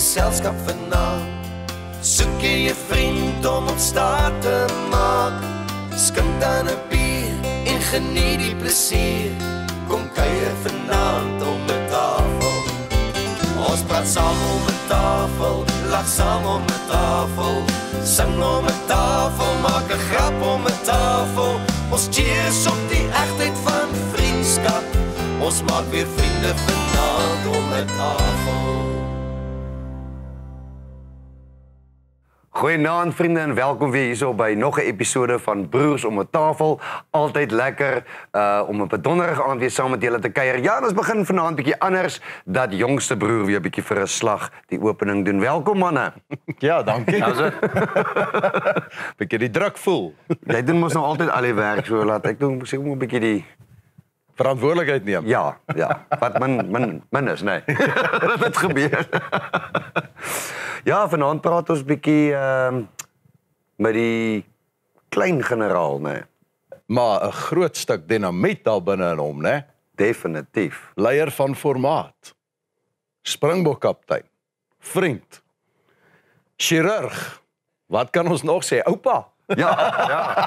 geselskap vanaand. Soek jy 'n vriend om op staat te maak. Skink dan 'n bier en geniet die plesier. Kom kuier vanaand om 'n tafel. Ons praat saam om 'n tafel, lag saam om 'n tafel. Sing om 'n tafel, maak 'n grap om 'n tafel. Ons cheers op die egtheid van vriendskap. Ons maak weer vriende vanaand om 'n tafel. Goeienaand vriende en welkom weer hierso by nog 'n episode van Broers om 'n tafel. Altyd lekker om op 'n donderdag aand weer saam met julle te kuier. Ja, ons begin vanaand bietjie anders dat jongste broer weer bietjie vir 'n slag die opening doen. Welkom manne. Ja, dankie. Bietjie die druk voel. Jy doen mos nou altyd al die werk so laat ek doen sê moet 'n bietjie die Verantwoordelikheid neem. ja, wat min is, nee. Dat het gebeur. Ja, vanaand praat ons bietjie met die klein generaal, nee. Maar 'n groot stuk dinamiet daar binne in hom, né? Definitief. Leier van formaat. Springbok kaptein. Vriend. Chirurg. Wat kan ons nog sê? Oupa. Ja.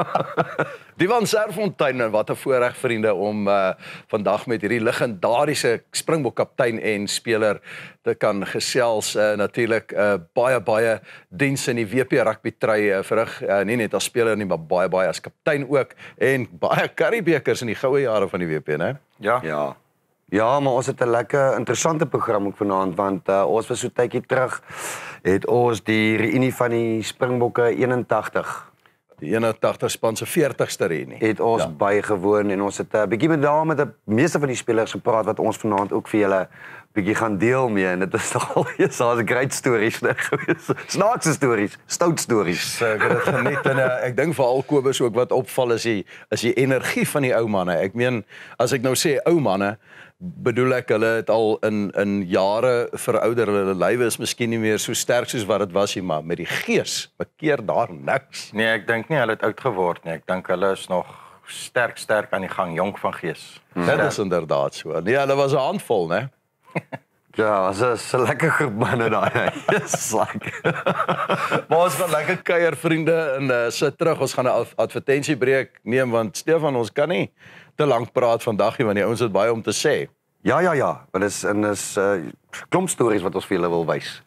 Die van Serfontein, en wat 'n voorreg vriende om vandag met hierdie legendariese Springbok kaptein en speler te kan gesels. Natuurlik baie diens in die WP rugby trui verrig, nie net as speler nie, maar baie as kaptein ook en baie Curriebekers in die goue jare van die WP, né? Ja. Ja, maar ons het 'n lekker interessante program ook vanaand want ons was so tydjie terug het ons die reunie van die Springbokke 81 Die 81 span se 40ste reunie. het ons bygewoon en ons het 'n bietjie met die meeste van die spelers gepraat wat ons vanaand ook vir julle bietjie gaan deel mee en dit is nogal so 'n great stories gewees. Snaakse stories, stout stories. Ek het dit geniet en ek dink veral Kobus ook wat opval is die energie van die ou manne. Ek meen as ek nou sê ou manne bedoel ek hulle het al in jare verouder, hulle lywe is miskien nie meer so sterk soos wat dit was nie, maar met die gees bekeer daar niks. Nee, ek dink nie hulle het oud geword nie. Ek dink hulle is nog sterk aan die gang, jonk van gees. Dit is inderdaad so. Nee, hulle was 'n handvol, né? Ja, is 'n lekker groep manne daai. Yes, like. Maar ons gaan lekker kuier vriende en sit terug. Ons gaan 'n advertensiebreek neem want Stefan, ons kan nie te lank praat vandag nie want die ouens het baie om te sê. Ja, want is klomp stories wat ons vir julle wil wys.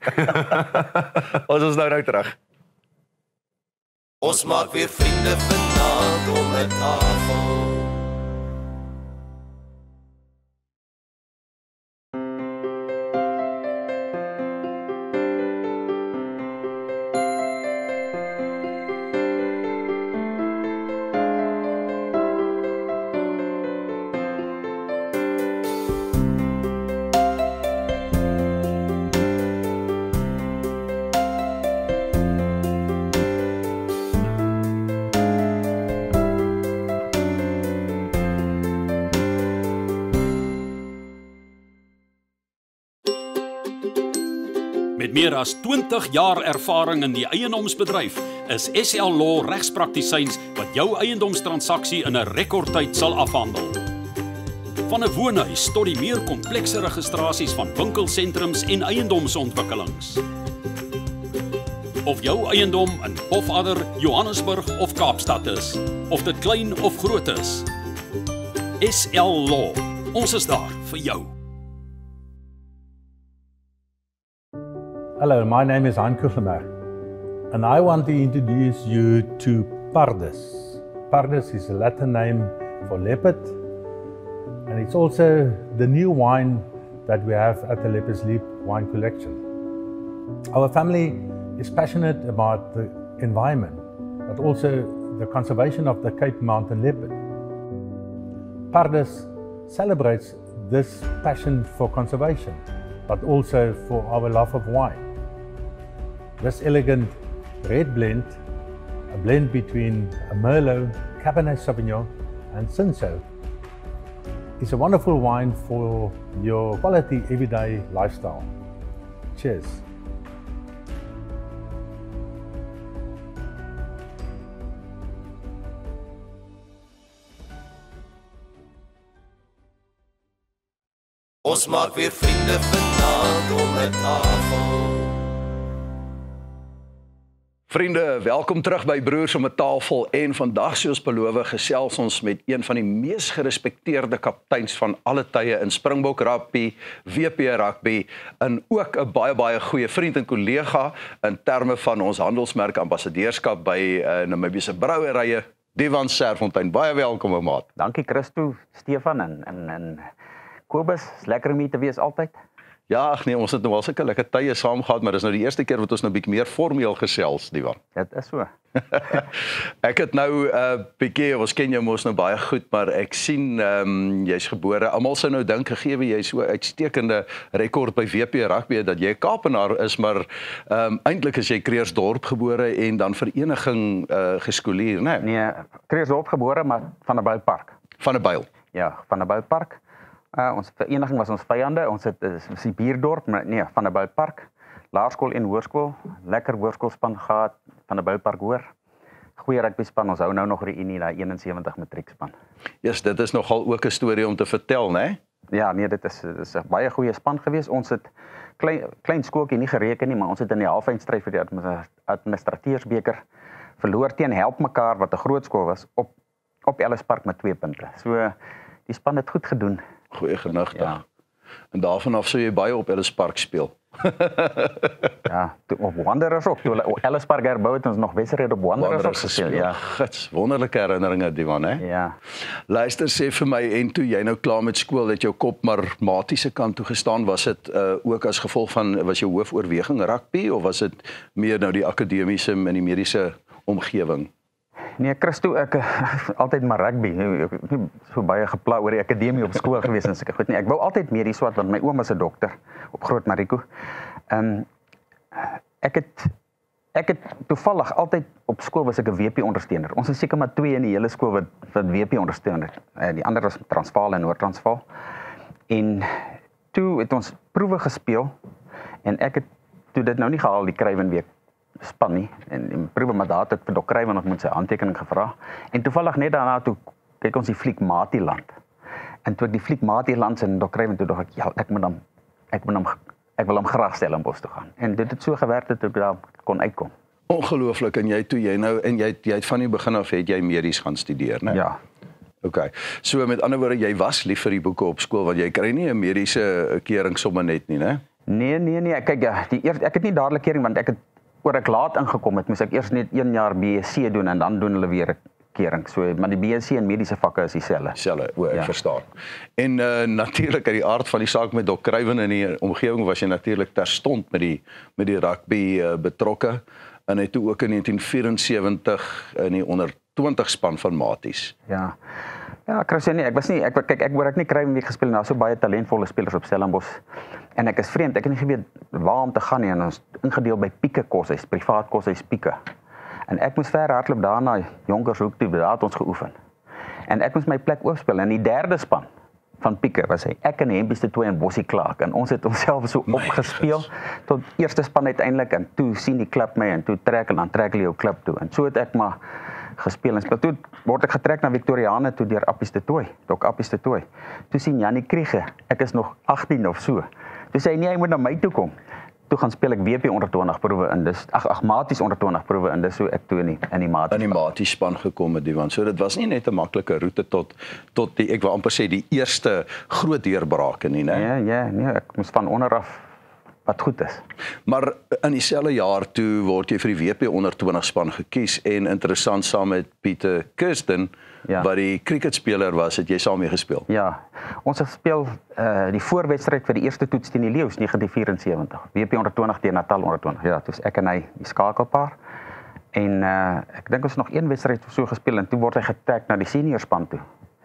Ons is nou terug. Ons maak weer vriende vanaand om 'n tafel. Met meer as 20 jaar ervaring in die eiendomsbedryf is SL Law regspraktisyns wat jou eiendomstransaksie in 'n rekordtyd sal afhandel. Van 'n woonhuis tot die meer komplekse registrasies van winkelsentrums en eiendomsontwikkelings. Of jou eiendom in Pofadder, Johannesburg of Kaapstad is, of dit klein of groot is. SL Law, ons is daar vir jou. Hello, my name is Hein Kuffenberg, and I want to introduce you to Pardus. Pardus is a Latin name for leopard, and it's also the new wine that we have at the Leopards Leap wine collection. Our family is passionate about the environment, but also the conservation of the Cape Mountain leopard. Pardus celebrates this passion for conservation, but also for our love of wine. This elegant red blend, a blend between a Merlot, Cabernet Sauvignon and Cinsault, is a wonderful wine for your quality everyday lifestyle. Cheers. Ons maak weer vriende vanaand om 'n tafel. Vriende, welkom terug by Broers om 'n tafel en vandag soos beloof gesels ons met een van die mees gerespekteerde kapteins van alle tye in Springbok rugby, WP rugby en ook 'n baie goeie vriend en kollega in terme van ons handelsmerk ambassadeurskap by Namibiese brouwerye, Diwan Serfontein. Baie welkom, ou maat. Dankie Christo, Stefan en Kobus, is lekker om hier te wees altyd. Ja, ag nee, ons het nou al sulke lekker tye saam gehad, maar dis nou die eerste keer wat ons nou 'n bietjie meer formeel gesels, Diwan. Dit is so. Ek het nou bietjie, ons ken jou mos nou baie goed, maar ek sien jy's gebore. Almal sou nou dink gegee jy so uitstekende rekord by WP rugby dat jy 'n Kaapenaar is, maar eintlik is jy Kreersdorp gebore en dan vereniging geskoolier, né? Nee, Kreersdorp gebore, maar van 'n Boupark. Van 'n Byl. Ja, van 'n Boupark. Ons vereniging was ons vyande. Ons het is die Bierdorp, maar nee, van 'n Boupark. Laerskool en hoërskool, lekker hoërskoolspan gehad van 'n Boupark hoor. Goeie rugby span, ons hou nou nog reunie daai 71 matriekspan. Yes, dit is nogal ook 'n storie om te vertel, né? Ja, nee, dit is 'n baie goeie span gewees. Ons het klein skooltjie nie gereken nie, maar ons het in die halfeindstryd vir die administrateursbeker verloor teen Help Mekaar wat 'n groot skool was op Ellispark met 2 punte. So die span het goed gedoen. Goeie genigtig. Ja. En daarvan af sou jy baie op Ellispark speel. Ja, op Wanderers ook. Toe Ellispark herbou het ons nog wedstryd op Wanderers gespeel. Ja. Gits, wonderlike herinneringe Diwan, hè? Ja. Luister, sê vir my, en toe jy nou klaar met skool, het jou kop maar matiese kant toe gestaan, was dit ook as gevolg van, was jou hoofoorweging rugby, of was dit meer nou die akademiese en die mediese omgewing? Nee, Christo, ek altyd maar rugby. Ek het nie so baie gepla oor die akademie op skool gewees en seker goed nie. Ek wou altyd medies wat, want my oom is 'n dokter op Groot Mariko. Ek het toevallig altyd op skool was ek 'n WP ondersteuner. Ons is seker maar 2 in die hele skool wat WP ondersteuner. Die ander was Transvaal en Noord-Transvaal. En toe het ons proewe gespeel en ek het toe dit nou nie gehaal die Kruiwenweek span nie en probeer maar daar het vir Dok Kruiven nog met sy handtekening gevra en toevallig net daarna toe kyk ons die fliek Matiland en toe ek die fliek Matiland se Dok Kruiven toe dog ek ja ek wil hom graag Stellenbosch toe gaan en dit het so gewerk dat ek daar kon uitkom. Ongelooflik, en jy het van die begin af het jy medies gaan studeer, né? Ja. Okay. So met ander woorde, jy was lief vir die boeke op skool want jy kry nie 'n mediese keuring sommer net nie, né? Nee, kyk ja, ek het nie dadelik keuring want oor ek laat ingekom het, moes ek eers net 1 jaar BSc doen en dan doen hulle weer 'n keuring. So, maar die BSc en mediese vakke is dieselfde. Ek verstaan. En natuurlik uit die aard van die saak met Dok Kruiven in die omgewing was jy natuurlik terstond met die rugby betrokke en het toe ook in 1974 in die onder 20 span van Maties. Ja. Ja, Christian, nee, ek wou nie Kruivenweek gespeel en daar so baie talentvolle spelers op Stellenbosch. En ek is vreemd, ek het nie geweet waar om te gaan nie en ons ingedeel by Pieke koshuis, privaat koshuis Pieke. En ek moes ver hardloop daarna Jonkershoek toe, daar het ons geoefen. En ek moes my plek oopspeel en die derde span van Pieke was hy. Ek en Hempies te 2 en Bossie Clark en ons het onsself so opgespeel tot eerste span uiteindelik en toe sien die klub my en toe trek hulle jou klub toe. En so het ek maar gespeel en speel. Toe word ek getrek na Victoriane toe deur Appies de Tooy, Dok Appies de Tooy. Toe sien Jannie Kriege, ek is nog 18 of so. Toe sê hy nee, hy moet na my toe kom. Toe gaan speel ek WP onder 20 proewe in dis Maties onder 20 proewe in dis so ek toe in die Maties span gekom het want so dit was nie net 'n maklike roete tot die ek wil amper sê die eerste groot deurbrake nie, né? Ja, nee, ek moes van onder af wat goed is. Maar in dieselfde jaar toe word jy vir die WP onder 20 span gekies en interessant saam met Pieter Kirsten wat die cricketspeler was, het jy saam mee gespeel? Ja, ons het gespeel die voorwedstryd vir die eerste toets teen die Leeu's 1974. WP onder 20 teen Natal onder 20. Ja, toe is ek en hy die skakelpaar. En ek dink ons nog 1 wedstryd so gespeel en toe word hy getrek na die seniorspan toe.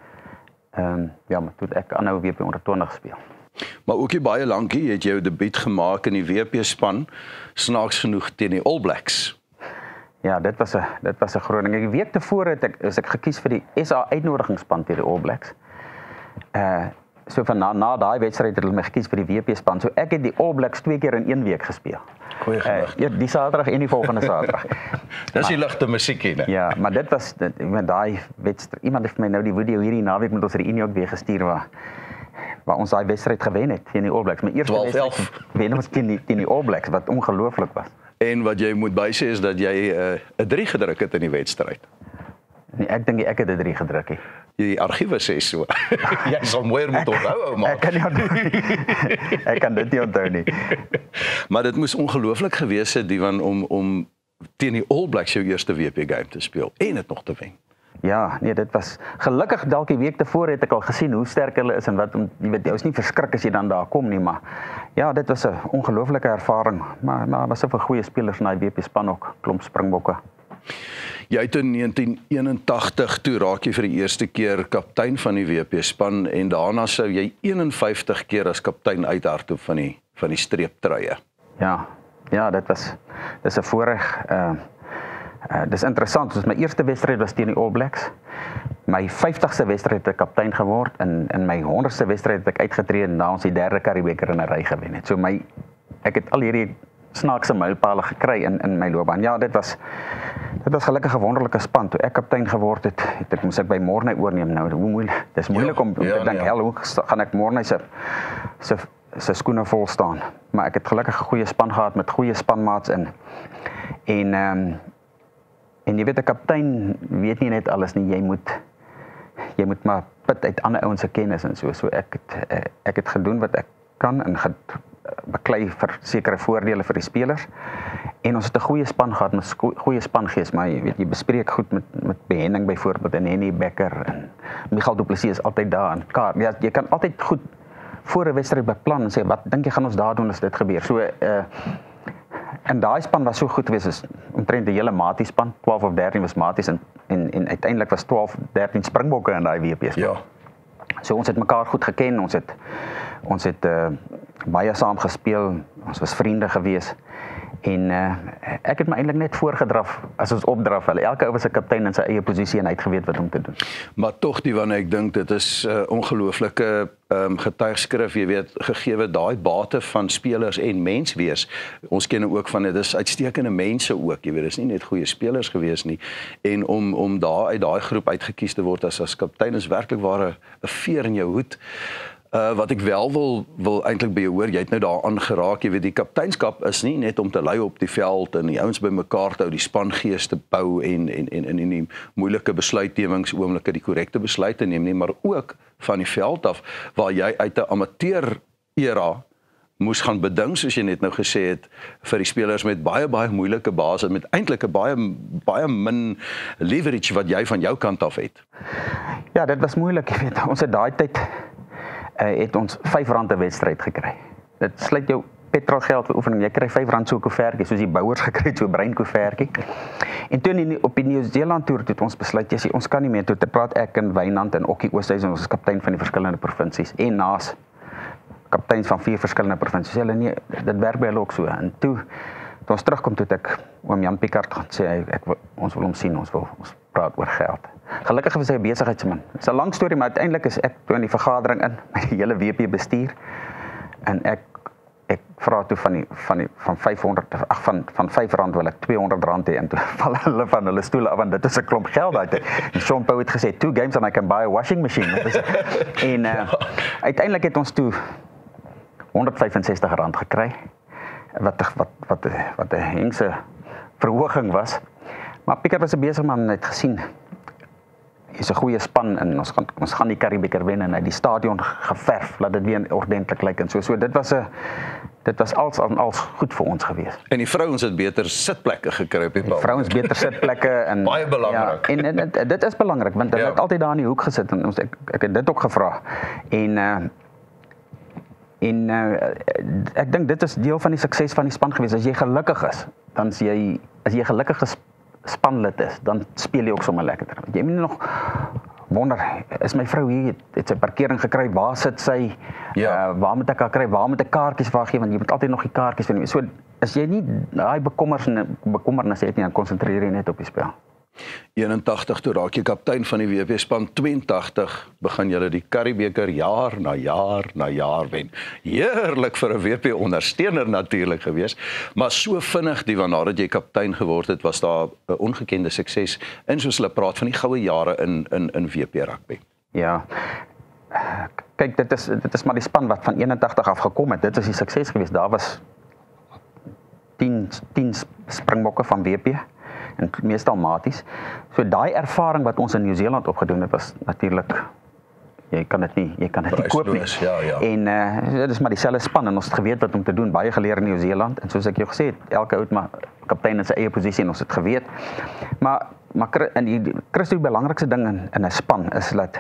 Ja, maar toe ek aanhou WP onder 20 speel. Maar ook baie lankie het jy jou debuut gemaak in die WP span, snaaks genoeg teen die All Blacks. Ja, dit was 'n groot ding. 'n Week tevore het ek gekies vir die SA uitnodigingsspan teen die All Blacks. So van na daai wedstryd het hulle my gekies vir die WP span. So ek het die All Blacks 2 keer in 1 week gespeel. Goeie gewig. Die Saterdag en die volgende Saterdag. Dis die ligte musiekie, né? Ja, maar dit was daai wedstryd. Iemand het vir my nou die video hierdie naweek met ons reunie ook weer gestuur waar waar ons daai wedstryd gewen het teen die All Blacks. My eerste 12-11. wedstryd wen ons teen die All Blacks wat ongelooflik was. En wat jy moet bysê is dat jy 'n 3 gedruk het in die wedstryd. Nee, ek dink ek het 'n 3 gedruk nie. Die argiewe sê so. Jy sal mooier moet onthou, ou man. Ek kan nie onthou nie. Ek kan dit nie onthou nie. Maar dit moes ongelooflik gewees het, Diwan, om teen die All Blacks jou eerste WP game te speel en dit nog te wen. Ja, nee, dit was gelukkig dalk die week tevore het ek al gesien hoe sterk hulle is en wat jy weet, jy is nie verskrik as jy dan daar kom nie, maar ja, dit was 'n ongelooflike ervaring, maar was soveel goeie spelers in daai WP span ook, klomp Springbokke. Jy het in 1981 toe raak jy vir die eerste keer kaptein van die WP span en daarna sou jy 51 keer as kaptein uithardloop van die streeptruie. Ja, dis 'n voorreg. Dis interessant, soos my eerste wedstryd was teen die All Blacks. My 50ste wedstryd het ek kaptein geword en in my 100ste wedstryd het ek uitgetree en na ons die 3de Karibeker in 'n ry gewen het. So ek het al hierdie snaakse mylpale gekry in my loopbaan. Ja, dit was gelukkig 'n wonderlike span. Toe ek kaptein geword het, moes ek by Morney oorneem nou. Hoe moeilik. Dis moeilik om te dink, hoe gaan ek Morney se skoene vol staan. Maar ek het gelukkig 'n goeie span gehad met goeie spanmaats in. En jy weet 'n kaptein weet nie net alles nie, jy moet maar put uit ander ouens se kennis en so. So ek het gedoen wat ek kan en beklei vir sekere voordele vir die spelers. En ons het 'n goeie span gehad met goeie spangees, maar jy weet jy bespreek goed met Behenning byvoorbeeld en Henny Becker en Michael Du Plessis is altyd daar en ja, jy kan altyd goed voor 'n wedstryd beplan en sê wat dink jy gaan ons daar doen as dit gebeur. So en daai span was so goed geweest, is omtrent die hele Maties span, 12 of 13 was Maties en uiteindelik was 12, 13 Springbokke in daai WP span. Ja. So ons het mekaar goed geken, ons het baie saam gespeel, ons was vriende gewees. En ek het my eintlik net voorgedraf as ons opdraf. Elke ou was 'n kaptein in sy eie posisie en hy het geweet wat om te doen. Maar tog wanneer ek dink dit is ongelooflike getuigskrif, jy weet, gegee daai bate van spelers en mens wees. Ons ken ook van dit is uitstekende mense ook, jy weet, dis nie net goeie spelers gewees nie. En om daar uit daai groep uitgekies te word as kaptein is werklik waar 'n veer in jou hoed. Wat ek wel wil eintlik by jou hoor, jy het nou daar aangeraak, jy weet die kapteinskap is nie net om te lei op die veld en die ouens bymekaar te hou, die spangees te bou en in die moeilike besluitnemingsoomblikke die korrekte besluite neem nie, maar ook van die veld af waar jy uit 'n amateur era moes gaan beding, soos jy net nou gesê het, vir die spelers met baie moeilike basis, met eintlik 'n baie min leverage wat jy van jou kant af het. Ja, dit was moeilik, jy weet, ons het daai tyd het ons R5 'n wedstryd gekry. Dit sluit jou petrolgeld vir oefening. Jy kry R5 so 'n koevertjie, soos die bouers gekry het, so 'n breinkoevertjie. En toe op die Nieu-Seeland toer het ons besluit, jy sê ons kan nie meer toe te praat ek en Wynand en Okkie Oosthuizen, ons is kaptein van die verskillende provinsies en naas kapteins van 4 verskillende provinsies. Hulle nee, dit werk by hulle ook so. En toe ons terugkom toe ek oom Jan Picard gaan sê ons wil hom sien, ons praat oor geld. Gelukkig was hy 'n besigheidsman. Dit is 'n lang storie, maar uiteindelik is ek toe in die vergadering in met die hele WP bestuur en ek vra toe van R5 wil ek R200 hê en toe val hulle van hulle stoele af want dit is 'n klomp geld daai tyd. En Sean Poe het gesê 2 games and I can buy a washing machine. En uiteindelik het ons toe R165 gekry wat 'n hengse verhoging was. Maar Pieter was 'n besige man en het gesien is 'n goeie span en ons gaan die Karibeker wen en hy die stadion geverf laat dit weer ordentlik lyk en so. So dit was als goed vir ons gewees. En die vrouens het beter sitplekke gekry op die bal. Vrouens beter sitplekke en baie belangrik. Ja, en dit is belangrik want hulle het altyd daar in die hoek gesit en ek het dit ook gevra. En ek dink dit is deel van die sukses van die span gewees. As jy gelukkig is, dan as jy 'n gelukkige spanlid is, dan speel jy ook sommer lekker. Jy moet nog wonder, is my vrou hier, het sy parkering gekry, waar sit sy, waar moet ek haar kry, waar moet ek kaartjies vir haar gee, want jy moet altyd nog die kaartjies vir. So, as jy nie daai bekommernis het nie, dan konsentreer jy net op die spel. 81 toe raak jy kaptein van die WP span, 82 begin julle die Karibeker jaar na jaar wen. Heerlik vir 'n WP ondersteuner natuurlik gewees, maar so vinnig nadat jy kaptein geword het, was daar 'n ongekende sukses in soos hulle praat van die goue jare in WP rugby. Ja. kyk, dit is maar die span wat van 81 af gekom het. Dit is die sukses geweest. Daar was 10 Springbokke van WP en meestal maties. So daai ervaring wat ons in Nieu-Seeland opgedoen het, was natuurlik jy kan dit nie koop nie. Ja. En dit is maar dieselfde span en ons het geweet wat om te doen, baie geleer in Nieu-Seeland en soos ek jou gesê het, elke oud maar kaptein in sy eie posisie en ons het geweet. Maar in die Christo, die belangrikste ding in 'n span is dat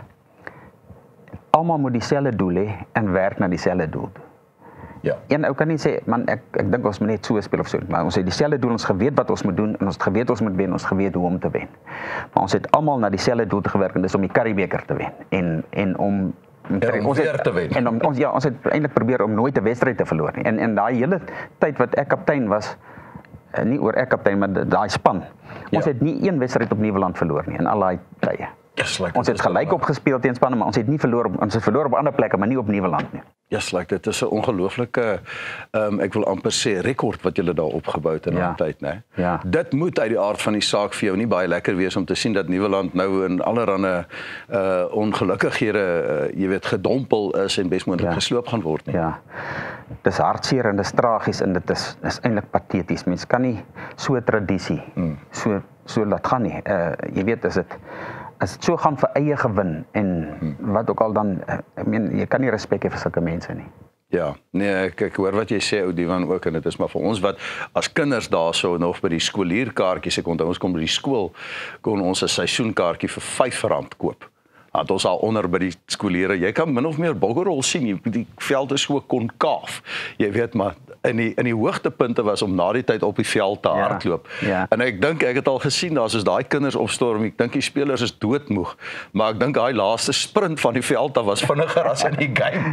almal moet dieselfde doel hê en werk na dieselfde doel. Ja. Een ou kan nie sê man ek dink ons moet net so speel of so, maar ons het dieselfde doel, ons geweet wat ons moet doen en ons het geweet ons moet wen, ons geweet hoe om te wen. Maar ons het almal na dieselfde doel te gewerk en dis om die Currie-beker te wen en om weer te wen. En ons het eintlik probeer om nooit 'n wedstryd te verloor nie. En daai hele tyd wat ek kaptein was, nie oor ek kaptein, maar daai span. Ons het nie een wedstryd op Nieuweland verloor nie in al daai tye. Ons het gelyk opgespeel teen spanne, maar ons het nie verloor ons het verloor op ander plekke, maar nie op Nieuweland nie. Dit is 'n ongelooflike ek wil amper sê rekord wat julle daar opgebou het in daai tyd, né? Ja. Dit moet uit die aard van die saak vir jou nie baie lekker wees om te sien dat Nieuweland nou in allerlei ongelukkighede, jy weet, gedompel is en besmoontlik gesloop gaan word nie. Ja. Dis hartseer en dis tragies en dit is eintlik pateties. Mens kan nie so 'n tradisie so laat gaan nie. Jy weet as dit so gaan vir eie gewin en wat ook al dan, ek meen jy kan nie respek hê vir sulke mense nie. Ja, nee, kyk hoor wat jy sê ou Divan ook en dit is maar vir ons wat as kinders daarso nog by die skolierkaartjies, ek onthou ons kom by die skool kon ons 'n seisoenkaartjie vir R5 koop. Want ons al onder by die skoolere, jy kan min of meer boggerol sien, die veld is so konkaaf. Jy weet maar in die hoogtepunte was om na die tyd op die veld te hardloop. Ja. En ek dink ek het al gesien daar soos daai kinders opstorm, ek dink die spelers is doodmoeg, maar ek dink daai laaste sprint van die veld was vinniger as in die game.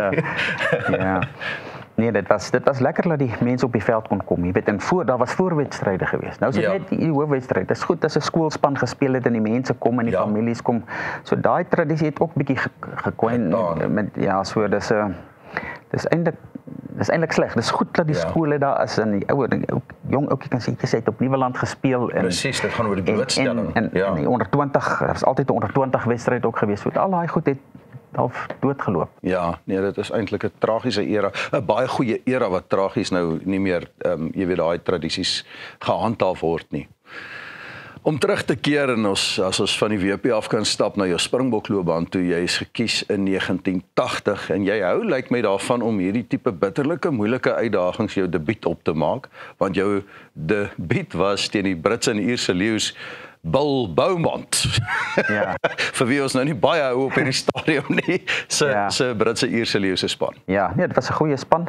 Ja. Nee, dit was lekker dat die mense op die veld kon kom. Jy weet, en daar was voorwedstryde geweest. Nou is dit net die hoofwedstryd. Dit is goed as 'n skoolspan gespeel het en die mense kom en die families kom. So daai tradisie het ook bietjie gekoin met so dis eintlik sleg. Dis goed dat die skole daar is en die jong ouetjie kan sê jy het op Nieuweland gespeel en presies, dit gaan oor die blootstelling. En die onder 20, daar was altyd 'n onder 20 wedstryd ook geweest. So al daai goed het half doodgeloop. Ja, nee, dit is eintlik 'n tragiese era, 'n baie goeie era wat tragies nou nie meer jy weet daai tradisies gehandhaaf word nie. Om terug te keer en as ons van die WP af kan stap na jou Springbokloopbaan toe, jy is gekies in 1980 en jy hou lyk my daarvan om hierdie tipe bitterlike moeilike uitdagings jou debuut op te maak, want jou debuut was teen die Britse en Ierse leeu's Bill Beaumont. Ja. Vir wie ons nou nie baie hou op in die stadion nie, se Britse Ierse leeu'se span. Ja, nee, dit was 'n goeie span.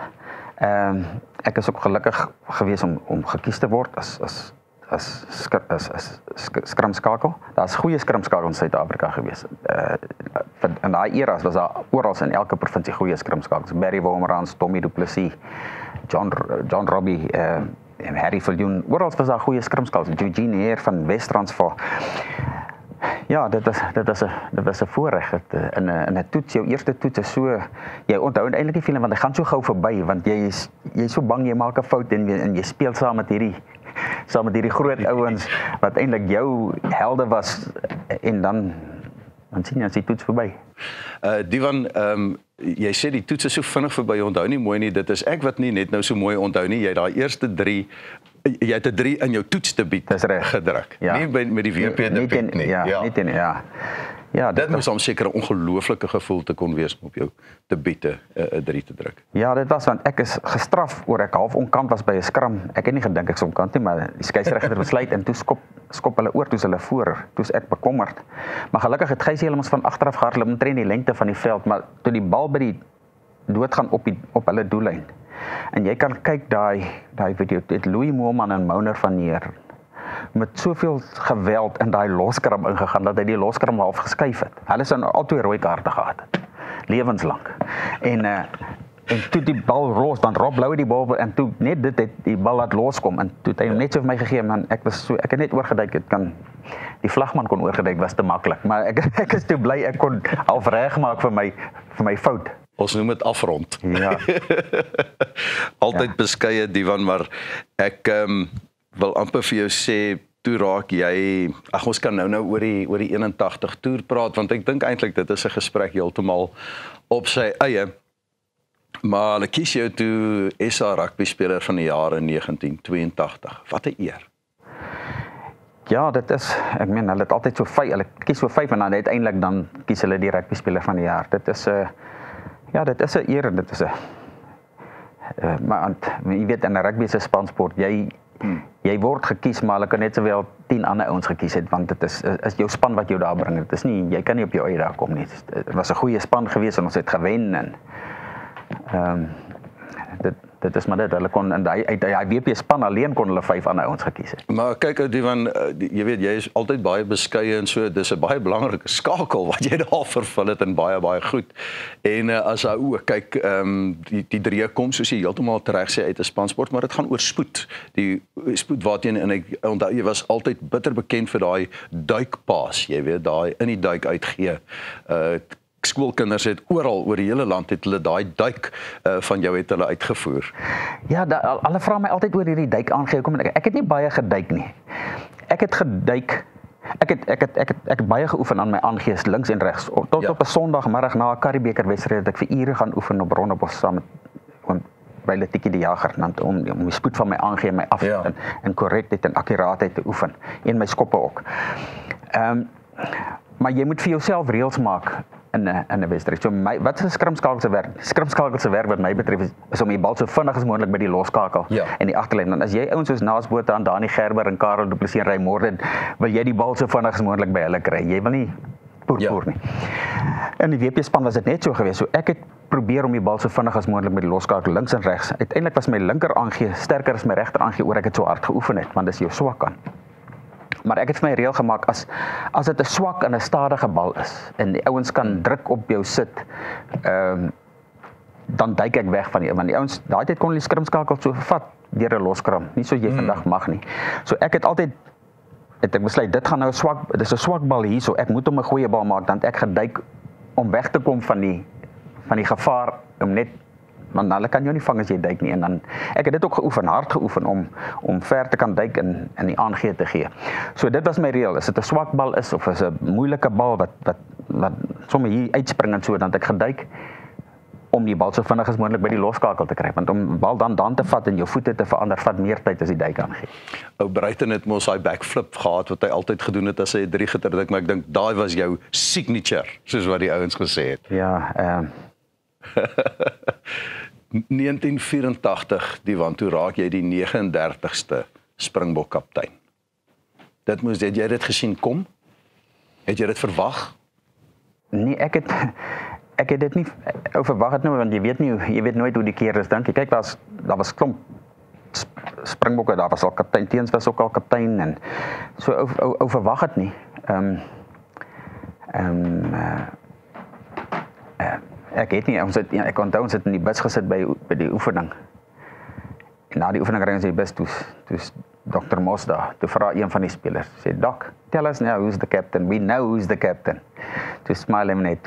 Ek is ook gelukkig gewees om gekies te word as skramskakel. Daar's goeie skramskakels in Suid-Afrika gewees. In daai era was daar oral in elke provinsie goeie skramskakels. Barry Wolmerans, Tommy Du Plessis, John Robbie, en Harry Viljoen. Oral was daar goeie skramskakels. Eugene Heer van Wes-Transvaal. Ja, dit was 'n voorreg. In 'n toets, jou eerste toets is so, jy onthou eintlik die feeling want dit gaan so gou verby want jy is so bang jy maak 'n fout en jy speel saam met hierdie groot ouens wat eintlik jou helde was en dan sien jy as die toets verby. Divan, jy sê die toets is so vinnig verby, onthou nie mooi nie, dit is ek wat nie net nou so mooi onthou nie, jy het daai eerste 3 jy het 'n 3 in jou toetsdebuut gedruk. Ja. Nie met die WP debuut nie. Ja, dit moes hom seker 'n ongelooflike gevoel te kon wees om op jou debuute 'n 3 te druk. Ja, dit was want ek is gestraf oor ek half onkant was by 'n skram. Ek het nie gedink ek sou onkant nie, maar die skeieregter het besluit en toe skop hulle oor, toe hulle voor. Toe's ek bekommerd. Maar gelukkig het Gys Helmons van agteraf gehardloop omtrent die lengte van die veld, maar toe die bal by die doodgaan op hulle doellyn. En jy kan kyk daai video, het Louis Moelman en Mouner van Neer met soveel geweld in daai loskram ingegaan dat hy die loskram half geskuif het. Hulle sou al 2 rooi kaarte gehad het. Lewenslank. En toe die bal los, dan Rob Louw die bal en toe net dit het die bal laat loskom en toe het hy hom net so vir my gegee, man, ek het net oorgeduik, die vlagman kon oorgeduik, was te maklik, maar ek is toe bly ek kon half regmaak vir my fout. Ons noem dit afrond. Ja. Altyd beskeie Divan, maar ek wil amper vir jou sê, toe raak jy, ons kan nou oor die 81 toer praat, want ek dink eintlik dit is 'n gesprek heeltemal op sy eie. Maar hulle kies jou toe SA rugby speler van die jaar in 1982. Wat 'n eer. Ja, dit is, ek meen, hulle het altyd hulle kies so 5 en dan uiteindelik dan kies hulle die rugby speler van die jaar. Dit is 'n dit is 'n eer, dit is 'n maar jy weet in 'n rugby se spansport, jy word gekies, maar hulle kan net sowel 10 ander ouens gekies het, want dit is jou span wat jou daar bring. Dit is nie, jy kan nie op jou eie daar kom nie. Dit was 'n goeie span geweest en ons het gewen en dit is maar dit, hulle kon uit die WP span alleen kon hulle 5 ander ouens gekies het. Maar kyk, Divan, jy weet, jy is altyd baie beskeie en so, dis 'n baie belangrike skakel wat jy daar vervul het en baie goed. En as hy ook, kyk, die drie kom, soos jy heeltemal reg sê, uit 'n spansport, maar dit gaan oor spoed. Die spoed waarteen, en ek onthou, jy was altyd bitter bekend vir daai duikpaas, jy weet, daai in die duik uitgee. Skoolkinders het oral oor die hele land het hulle daai duik van jou het hulle uitgevoer. Ja, hulle vra my altyd oor hierdie duik aangee. Ek het nie baie geduik nie. Ek het geduik. Ek het baie geoefen aan my aangees links en regs. Tot op 'n Sondagmiddag na 'n Karibeker wedstryd het ek vir ure gaan oefen op Rondebos saam met by Letiki die Jager om die spoed van my aangee en my af en korrektheid en akkuraatheid te oefen en my skoppe ook. Maar jy moet vir jouself reëls maak in 'n wedstryd. So wat is 'n skrimskakel se werk? Skrimskakel se werk wat my betref is om die bal so vinnig as moontlik by die loskakel en die agterlyn. Dan as jy ouens soos Naasbote aan Dani Gerber en Karel Du Plessis en Ray Morden, wil jy die bal so vinnig as moontlik by hulle kry. Jy wil nie poer nie. In die WP span was dit net so geweest. So ek het probeer om die bal so vinnig as moontlik by die loskakel links en regs. Uiteindelik was my linker aangee sterker as my regter aangee oor ek het so hard geoefen het, want dis jou swak kant. Maar ek het vir my reël gemaak, as dit 'n swak en 'n stadige bal is, en die ouens kan druk op jou sit, dan duik ek weg van die, want die ouens, daai tyd kon hulle skrimskakel so vat, deur 'n loskram, nie so jy vandag mag nie. So ek het altyd, ek besluit, dit gaan nou dis 'n swak bal hier, so ek moet hom 'n goeie bal maak, dan ek geduik, om weg te kom van die gevaar, om net, want hulle kan jou nie vang as jy duik nie, en dan, ek het dit ook geoefen, hard geoefen, om ver te kan duik en die aangee te gee. So dit was my reël, as dit 'n swak bal is, of is 'n moeilike bal, wat sommer hier uitspring en so, dan het ek geduik, om die bal so vinnig as moontlik by die loskakel te kry, want om die bal dan te vat en jou voete te verander, vat meer tyd as die duik aangee. Ou Bruiten het mos daai backflip gehad, wat hy altyd gedoen het, as hy 3 gedruk, maar ek dink, daai was jou signature, soos wat die ouens gesê het. Ja, 1984, Divan, toe raak jy die 39ste Springbok kaptein. Het jy dit gesien kom? Het jy dit verwag? Nee, ek het dit nie verwag het nou, want jy weet nooit hoe die keer is, dink ek. Kyk, daar was klomp Springbokke, daar was al kaptein, Teens was ook al kaptein, en so verwag het nie. Ek het nie, ek onthou ons het in die bus gesit by die oefening. En na die oefening ry ons in die bus, toe's Dr. Moss daar, toe vra een van die spelers, sê, Doc, tell us now who's the captain, we know who's the captain. Toe smile hom net,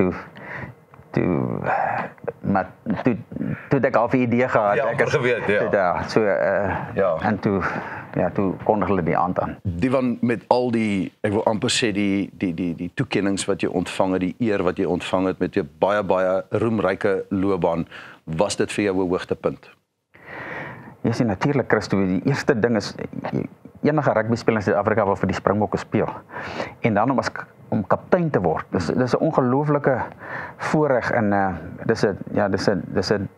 maar toe ek al 'n idee gehad. Ja, ek het geweet, en toe kondig hulle die aand aan. Divan, met al die, ek wil amper sê, die toekennings wat jy ontvang het, die eer wat jy ontvang het, met jou baie roemryke loopbaan, was dit vir jou 'n hoogtepunt? Jy sien, natuurlik, Christo, die eerste ding is, enige rugby speler in Suid-Afrika wil vir die Springbokke speel. En dan om kaptein te word. Dis 'n ongelooflike voorreg, en dis 'n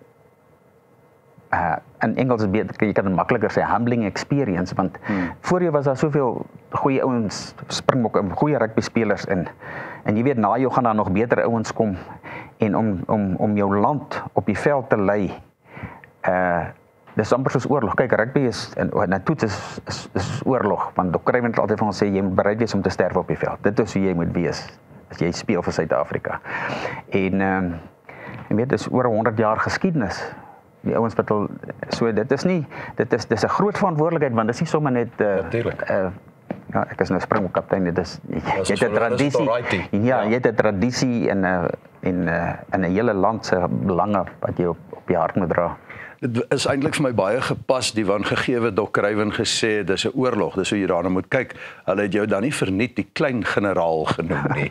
in Engels is beter, jy kan dit makliker sê, humbling experience, want voor jou was daar soveel goeie ouens, Springbokke, goeie rugby spelers, en jy weet, na jou gaan daar nog beter ouens kom, en om jou land op die veld te lei, dis amper soos oorlog. Kyk, rugby is, en toets is oorlog, want Dr. Craven het altyd van ons sê, jy moet bereid wees om te sterf op die veld. Dit is hoe jy moet wees, as jy speel vir Suid-Afrika. En jy weet, dis oor 100 jaar geskiedenis. Die ouens wat al, so dit is 'n groot verantwoordelikheid, want dis nie sommer net, ja, ek is nou Springbok kaptein, jy het 'n tradisie, jy het 'n tradisie en 'n hele land se belange wat jy op je hart moet dra. Dit is eintlik vir my baie gepas, die van gegeewe Dok Kruiven gesê, dis 'n oorlog, dis hoe jy daarna moet kyk. Hulle het jou dan nie verniet die klein generaal genoem nie.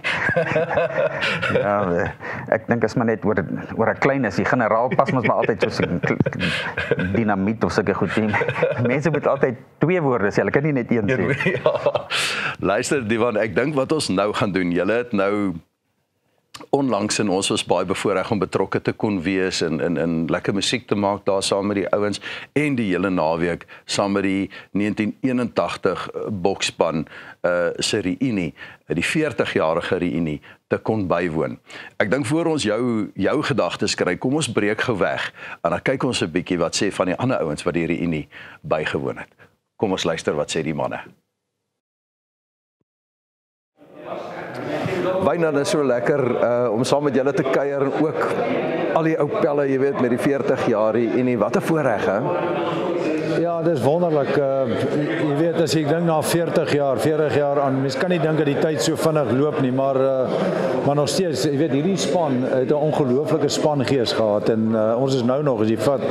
Ja, ek dink as maar net oor 'n klein is, die generaal pas mos maar altyd so dinamiet of sulke goed ding. Mense moet altyd 2 woorde sê, hulle kan nie net een sê. Ja. Luister, Divan, ek dink wat ons nou gaan doen, julle het nou onlangs en ons was baie bevoorreg om betrokke te kon wees en lekker musiek te maak daar saam met die ouens en die hele naweek saam met die 1981 boksspan se reunie, die 40-jarige reunie te kon bywoon. Ek dink voor ons jou gedagtes kry, kom ons breek gou weg en dan kyk ons 'n bietjie wat sê van die ander ouens wat die reunie bygewoon het. Kom ons luister wat sê die manne. Byna is so lekker om saam met julle te kuier en ook al die ou pelle, jy weet, met die 40 jaar en wat 'n voorreg, hè? Ja, dit is wonderlik. Jy weet, as ek dink na 40 jaar aan, mens kan nie dink dat die tyd so vinnig loop nie, maar nog steeds, jy weet, hierdie span het 'n ongelooflike spangees gehad en ons is nou nog, as jy vat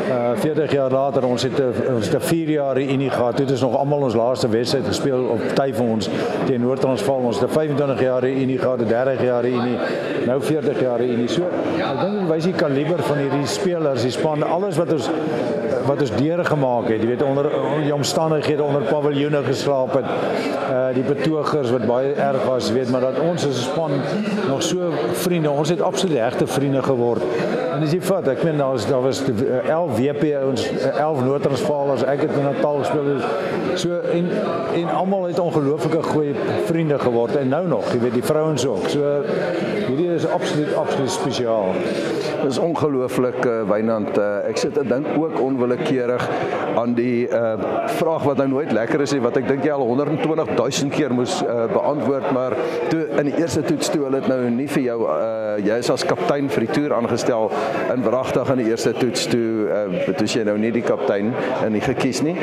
40 jaar later, ons het 'n 4 jaar reunie gehad. Dit is nog almal ons laaste wedstryd gespeel op tyd vir ons teen Noord-Transvaal. Ons het 'n 25 jaar reunie gehad, 'n 30 jaar reunie, nou 40 jaar reunie. So, ek dink dit wys die kaliber van hierdie spelers, die span, alles wat ons deurgemaak het, jy weet, onder die omstandighede, onder paviljoene geslaap het, die betogers wat baie erg was, jy weet, maar dat ons as 'n span nog so vriende, ons het absoluut regte vriende geword. En as jy vat, ek meen, daar was 11 WP, ons 11 Noord-Transvaalers, ek het in Natal gespeel, so, en almal het ongelooflike goeie vriende geword, en nou nog, jy weet, die vrouens ook, so, hierdie is absoluut spesiaal. Dit is ongelooflik, Wynand. Ek sit en dink ook onwillekeurig aan die vraag wat nou nooit lekker is, wat ek dink jy al 120.000 keer moes beantwoord, maar toe in die eerste toets toe, hulle het nou nie vir jou, jy is as kaptein vir die toer aangestel, en wragtig in die eerste toets toe is jy nou nie die kaptein en nie gekies nie.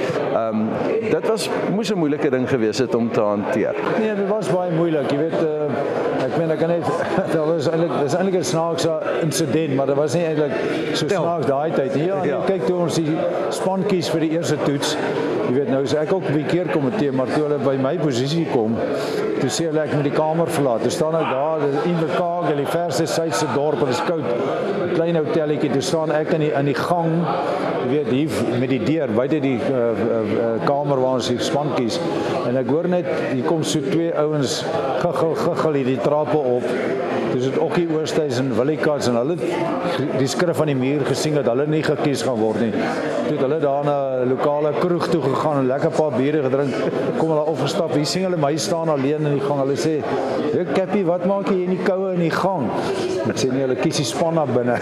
Dit moes 'n moeilike ding gewees het om te hanteer. Nee, dit was baie moeilik, jy weet, ek meen, ek kan net, dit is eintlik 'n snaakse incident, maar dit was nie eintlik so snaaks daai tyd nie. Ja, kyk toe ons die span kies vir die eerste toets, jy weet, nou is ek ook 'n bietjie keer komitee, maar toe hulle by my posisie kom, toe sê hulle ek moet die kamer verlaat. Toe staan ek daar, in die Kagel, die verste suidse dorp, en dit is koud, 'n klein hotelletjie, toe staan ek in die gang, jy weet, hier met die deur, buite die kamer waar ons die span kies, en ek hoor net, hier kom so 2 ouens, giggel hier die trappe op, dis het Okkie Oosthuis en Willie Katz, en hulle die skrif van die muur gesien dat hulle nie gekies gaan word nie. Toe het hulle daar na 'n lokale kroeg toe gegaan en lekker paar biere gedrink, kom hulle opgestap, hier sien hulle my staan alleen in die gang, hulle sê, Kappie, wat maak jy in die koue in die gang? Ek sê nie, hulle kies die span na binne.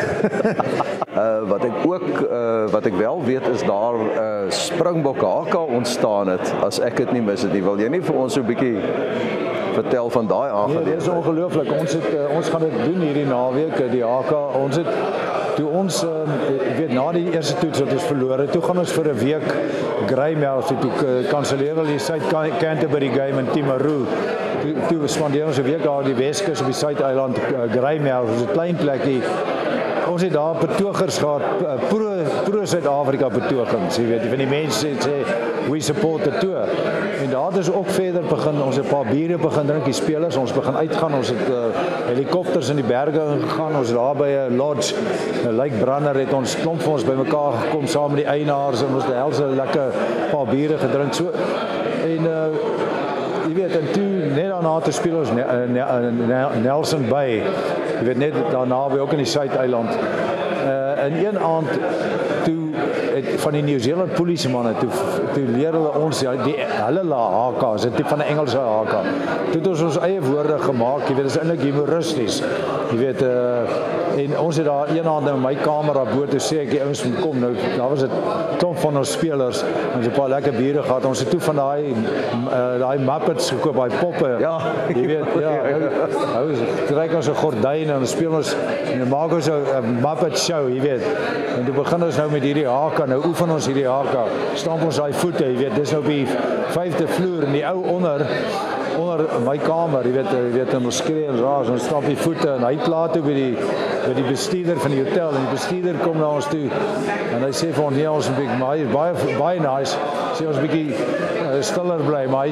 Wat ek wel weet is daar Springbok HK ontstaan het, as ek dit nie mis het nie. Wil jy nie vir ons so 'n bietjie vertel van daai aangeleentheid? Nee, dit is ongelooflik. Ons gaan dit doen hierdie naweek, die HK. Ons het toe ons ek weet na die eerste toets wat ons verloor het, toe gaan ons vir 'n week Greymouth toe kanselleer hulle die Suid-Canterbury game in Timaru. Toe spandeer ons 'n week daar die Weskus op die Suid-eiland Greymouth, dis 'n klein plekkie. Ons het daar betogers gehad, pro-Suid-Afrika betogings, jy weet, van die mense sê, we support the tour. En daar het ons ook verder begin, ons het 'n paar biere begin drink, die spelers, ons begin uitgaan, ons het helikopters in die berge ingegaan, ons daar by 'n lodge, 'n lijkbrander, het ons klomp van ons bymekaar gekom, saam met die eienaars, en ons het helse lekker paar biere gedrink, so, en jy weet, en toe, net daarna te speel ons Nelson Bay, jy weet, net daarna by ook in die Suid-eiland, in een aand, toe, van die Nieu-Seeland polisiemanne, toe leer hulle ons, hulle HK's, dit van die Engelse HK, toe het ons eie woorde gemaak, jy weet, dit is eintlik humoristies, jy weet, en ons het daar een aand in my kamer daar bo, toe sê ek, die ouens moet kom, nou, daar was 'n klomp van ons spelers, ons het 'n paar lekker biere gehad, ons het toe van daai Muppets gekoop, daai poppe, ja, jy weet, nou trek ons 'n gordyn, en speel ons, en maak ons 'n Muppet show, jy weet, en toe begin ons nou met hierdie HK, nou oefen ons hierdie HK, stamp ons daai voete, jy weet, dis nou op die 5de vloer, en die ou onder onder my kamer, jy weet en ons skree en raas, ons stap die voete en hy klaar toe by die bestuurder van die hotel en die bestuurder kom na ons toe en hy sê vir ons nee, ons 'n bietjie baie nice, sê ons bietjie stiller bly, maar hy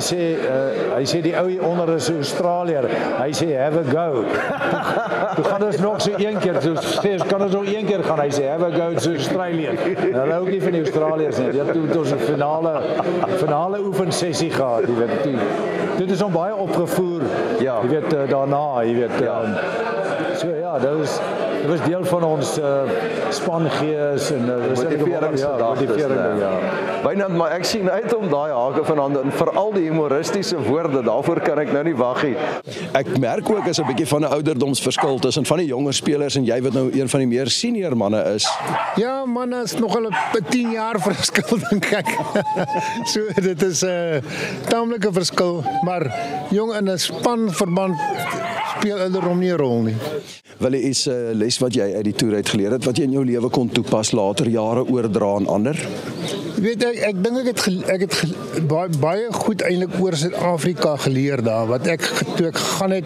sê die ou hier onder is 'n Australier. Hy sê have a go. Toe gaan ons nog so een keer, so sê ons kan ons nog een keer gaan. Hy sê have a go to Australië. Hulle hou nie van die Australiërs nie. Dit het ons 'n finale oefensessie gehad, jy weet. Dit is hom baie opgevoer. Ja. Jy weet daarna, jy weet so ja, dit was deel van ons spangees en motivering. Wynand, maar ek sien uit om daai hake vanaand en veral die humoristiese woorde, daarvoor kan ek nou nie wag nie. Ek merk ook is 'n bietjie van 'n ouderdomsverskil tussen van die jonger spelers en jy wat nou een van die meer senior manne is. Ja, manne is nogal 'n 10 jaar verskil dink ek. So dit is 'n taamlike verskil, maar jong in 'n spanverband speel ouderdom nie 'n rol nie. Wel is 'n les wat jy uit die toer uit geleer het wat jy in jou lewe kon toepas later jare oordra aan ander? Weet ek dink ek het baie goed eintlik oor Suid-Afrika geleer daar wat ek toe ek gegaan het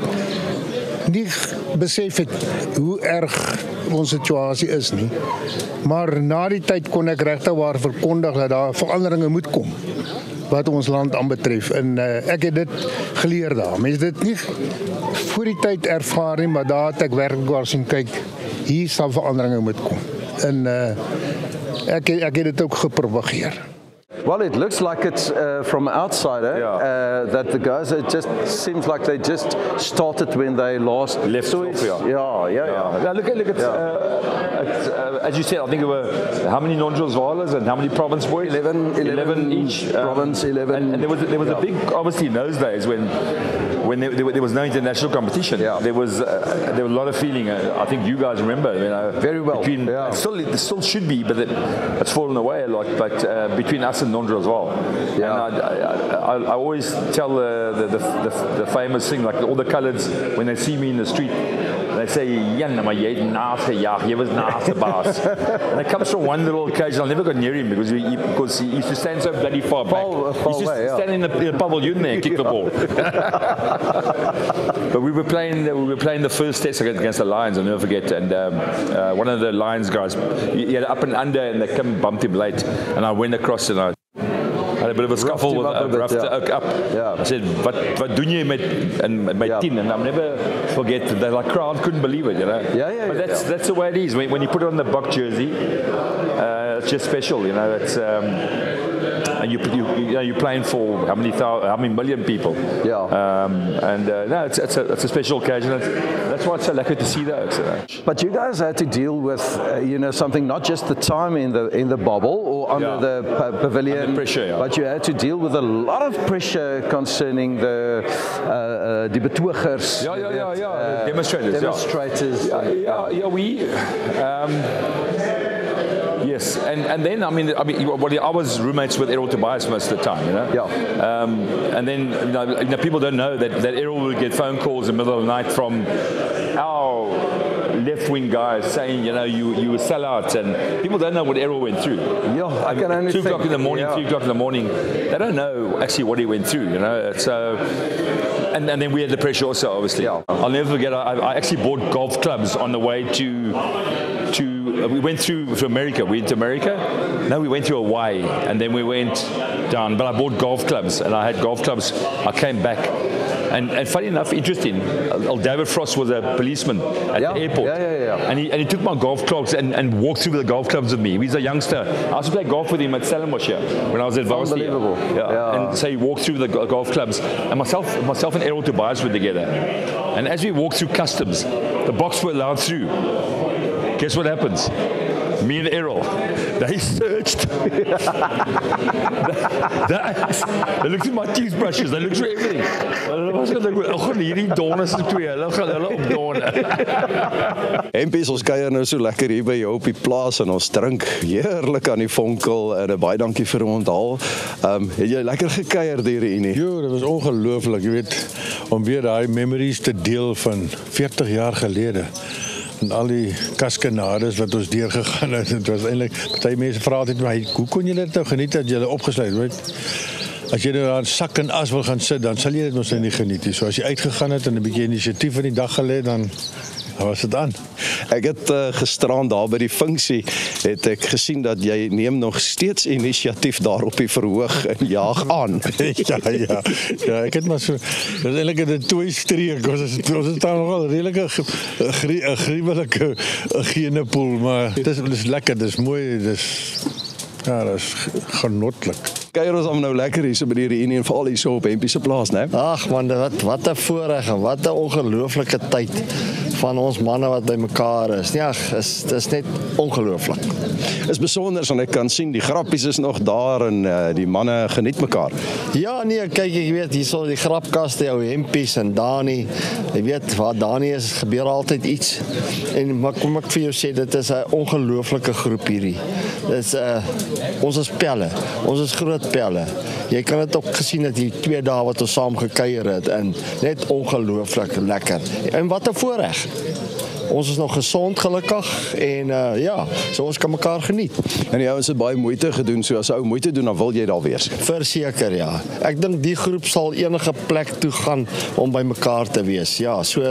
nie besef het hoe erg ons situasie is nie. Maar na die tyd kon ek regtig waar verkondig dat daar veranderinge moet kom wat ons land aanbetref en ek het dit geleer daar. Mense dit nie voor die tyd ervaar nie, maar daar het ek werklik waar sien kyk, hier sal veranderinge moet kom. En ek het dit ook gepropageer. Well, it looks like it's from an outsider that the guys, it just seems like they just started when they last left off. Yeah, look at as you said, I think there were how many non-Transvaalers and how many province boys? 11 each. Province 11. And there was a big, obviously in those days when there was no international competition. Yeah. There was a lot of feeling. I think you guys remember, very well. It still should be, but it's fallen away a lot. But between us and non-Transvaal. Yeah. And I always tell the famous thing, like all the coloureds when they see me in the street. They say, Jan, maar jy het naas gejaag, jy was naas die baas. And it comes from one little occasion, I never got near him because he used to stand so bloody far back. He used to stand in the pavilion there and kick the ball. But we were playing the first test against the Lions, I'll never forget. And one of the Lions guys, he had up and under and they come and bumped him late. And I went across and I had a bit of a scuffle with roughed up. I said, wat doen jy met 10? And I'll never forget that the crowd couldn't believe it, But that's the way it is. When you put on the Buck jersey, it's just special, It's and you're playing for how many million people? It's a special occasion. That's why it's so lucky to see those. But you guys had to deal with something, not just the time in the bubble or under the pavilion, under pressure, but you had to deal with a lot of pressure concerning the betogers. Demonstrators. Yes, and then I was roommates with Errol Tobias most of the time, and then people don't know that Errol would get phone calls in the middle of the night from our left-wing guys saying, you were sellouts, and people don't know what Errol went through. I can only 2 o'clock in the morning, 3 o'clock in the morning, they don't know actually what he went through, So, and then we had the pressure also, obviously. I'll never forget, I actually bought golf clubs on the way we went through to America. We went to America. No, we went through Hawaii, and then we went down. But I bought golf clubs, and I had golf clubs. I came back, and funny enough, interesting. David Frost was a policeman at the airport, and he took my golf clubs and walked through the golf clubs with me. He's a youngster. I used to play golf with him at Stellenbosch when I was at varsity. Unbelievable. And so he walked through the golf clubs, and myself and Errol Tobias were together. And as we walked through customs, the box were allowed through. Guess what happens? Me and Errol, they searched. They looked through my toothbrushes. They looked through everything. Empies, ons kuier nou so lekker hier by jou op die plaas en ons drink heerlik aan die vonkel en baie dankie vir hom onthaal. Het jy lekker gekuier deur die Unie? Jo, dit was ongelooflik, jy weet, om weer daai memories te deel van 40 jaar gelede. En al die kaskanades wat ons deurgegaan het, het was eintlik, baie mense vra altyd my, hoe kon julle dit nou geniet dat julle opgesluit, weet? as jy nou daar sak en as wil gaan sit, dan sal jy dit mos nie geniet nie. So as jy uitgegaan het en 'n bietjie inisiatief in die dag gelê, dan was dit aan. Ek het gisteraan daar by die funksie, het ek gesien dat jy neem nog steeds inisiatief daar op die verhoog en jaag aan. Ja, ek het maar so, dit is eintlik 'n twee-streek, ons is daar nogal redelike gruwelike genepoel, maar dit is lekker, dit is mooi, dit is genotlik. Kuier ons om nou lekker hier so by die reunie en veral hier so op Hempie se plaas, né? Ag man, wat 'n voorreg en wat 'n ongelooflike tyd van ons manne wat by mekaar is. Ja, dis net ongelooflik. Is besonder, want ek kan sien die grappies is nog daar en die manne geniet mekaar. Ja, nee, kyk, ek weet hierso die grapkaste, jou Hempies en Dani. Jy weet waar Dani is, gebeur altyd iets. En maar kom ek vir jou sê, dit is 'n ongelooflike groep hierdie. Dis ons is pelle. Ons is groot pelle. Jy kan dit ook gesien dat die 2 dae wat ons saam gekuier het en net ongelooflik lekker. En wat 'n voorreg. Ons is nog gesond gelukkig en ja, so ons kan mekaar geniet. En die ouens het baie moeite gedoen, so as ou moeite doen, dan wil jy daar wees. Verseker, ja. Ek dink die groep sal enige plek toe gaan om by mekaar te wees. Ja, so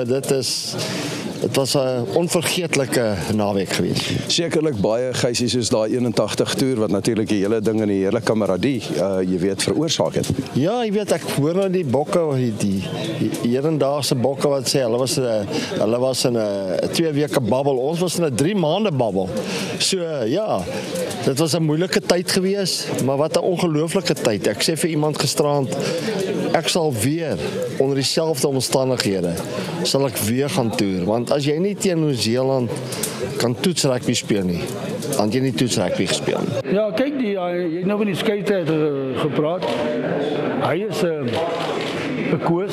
dit was 'n onvergeetlike naweek geweest. Sekerlik baie geisies soos daai 81 toer wat natuurlik die hele ding in die hele kameradie, jy weet, veroorsaak het. Ja, jy weet, ek hoor nou die bokke, die hedendaagse bokke wat sê hulle was in 'n 2 weke babbel. Ons was in 'n 3 maande babbel. So ja, dit was 'n moeilike tyd geweest, maar wat 'n ongelooflike tyd. Ek sê vir iemand gisterand, ek sal weer onder dieselfde omstandighede sal ek weer gaan toer, want as jy nie teen Nieu-Seeland kan toetsrugby speel nie, dan jy nie toetsrugby gespeel nie. Ja, kyk, jy het nou van die skeieheid gepraat. Hy is 'n koos.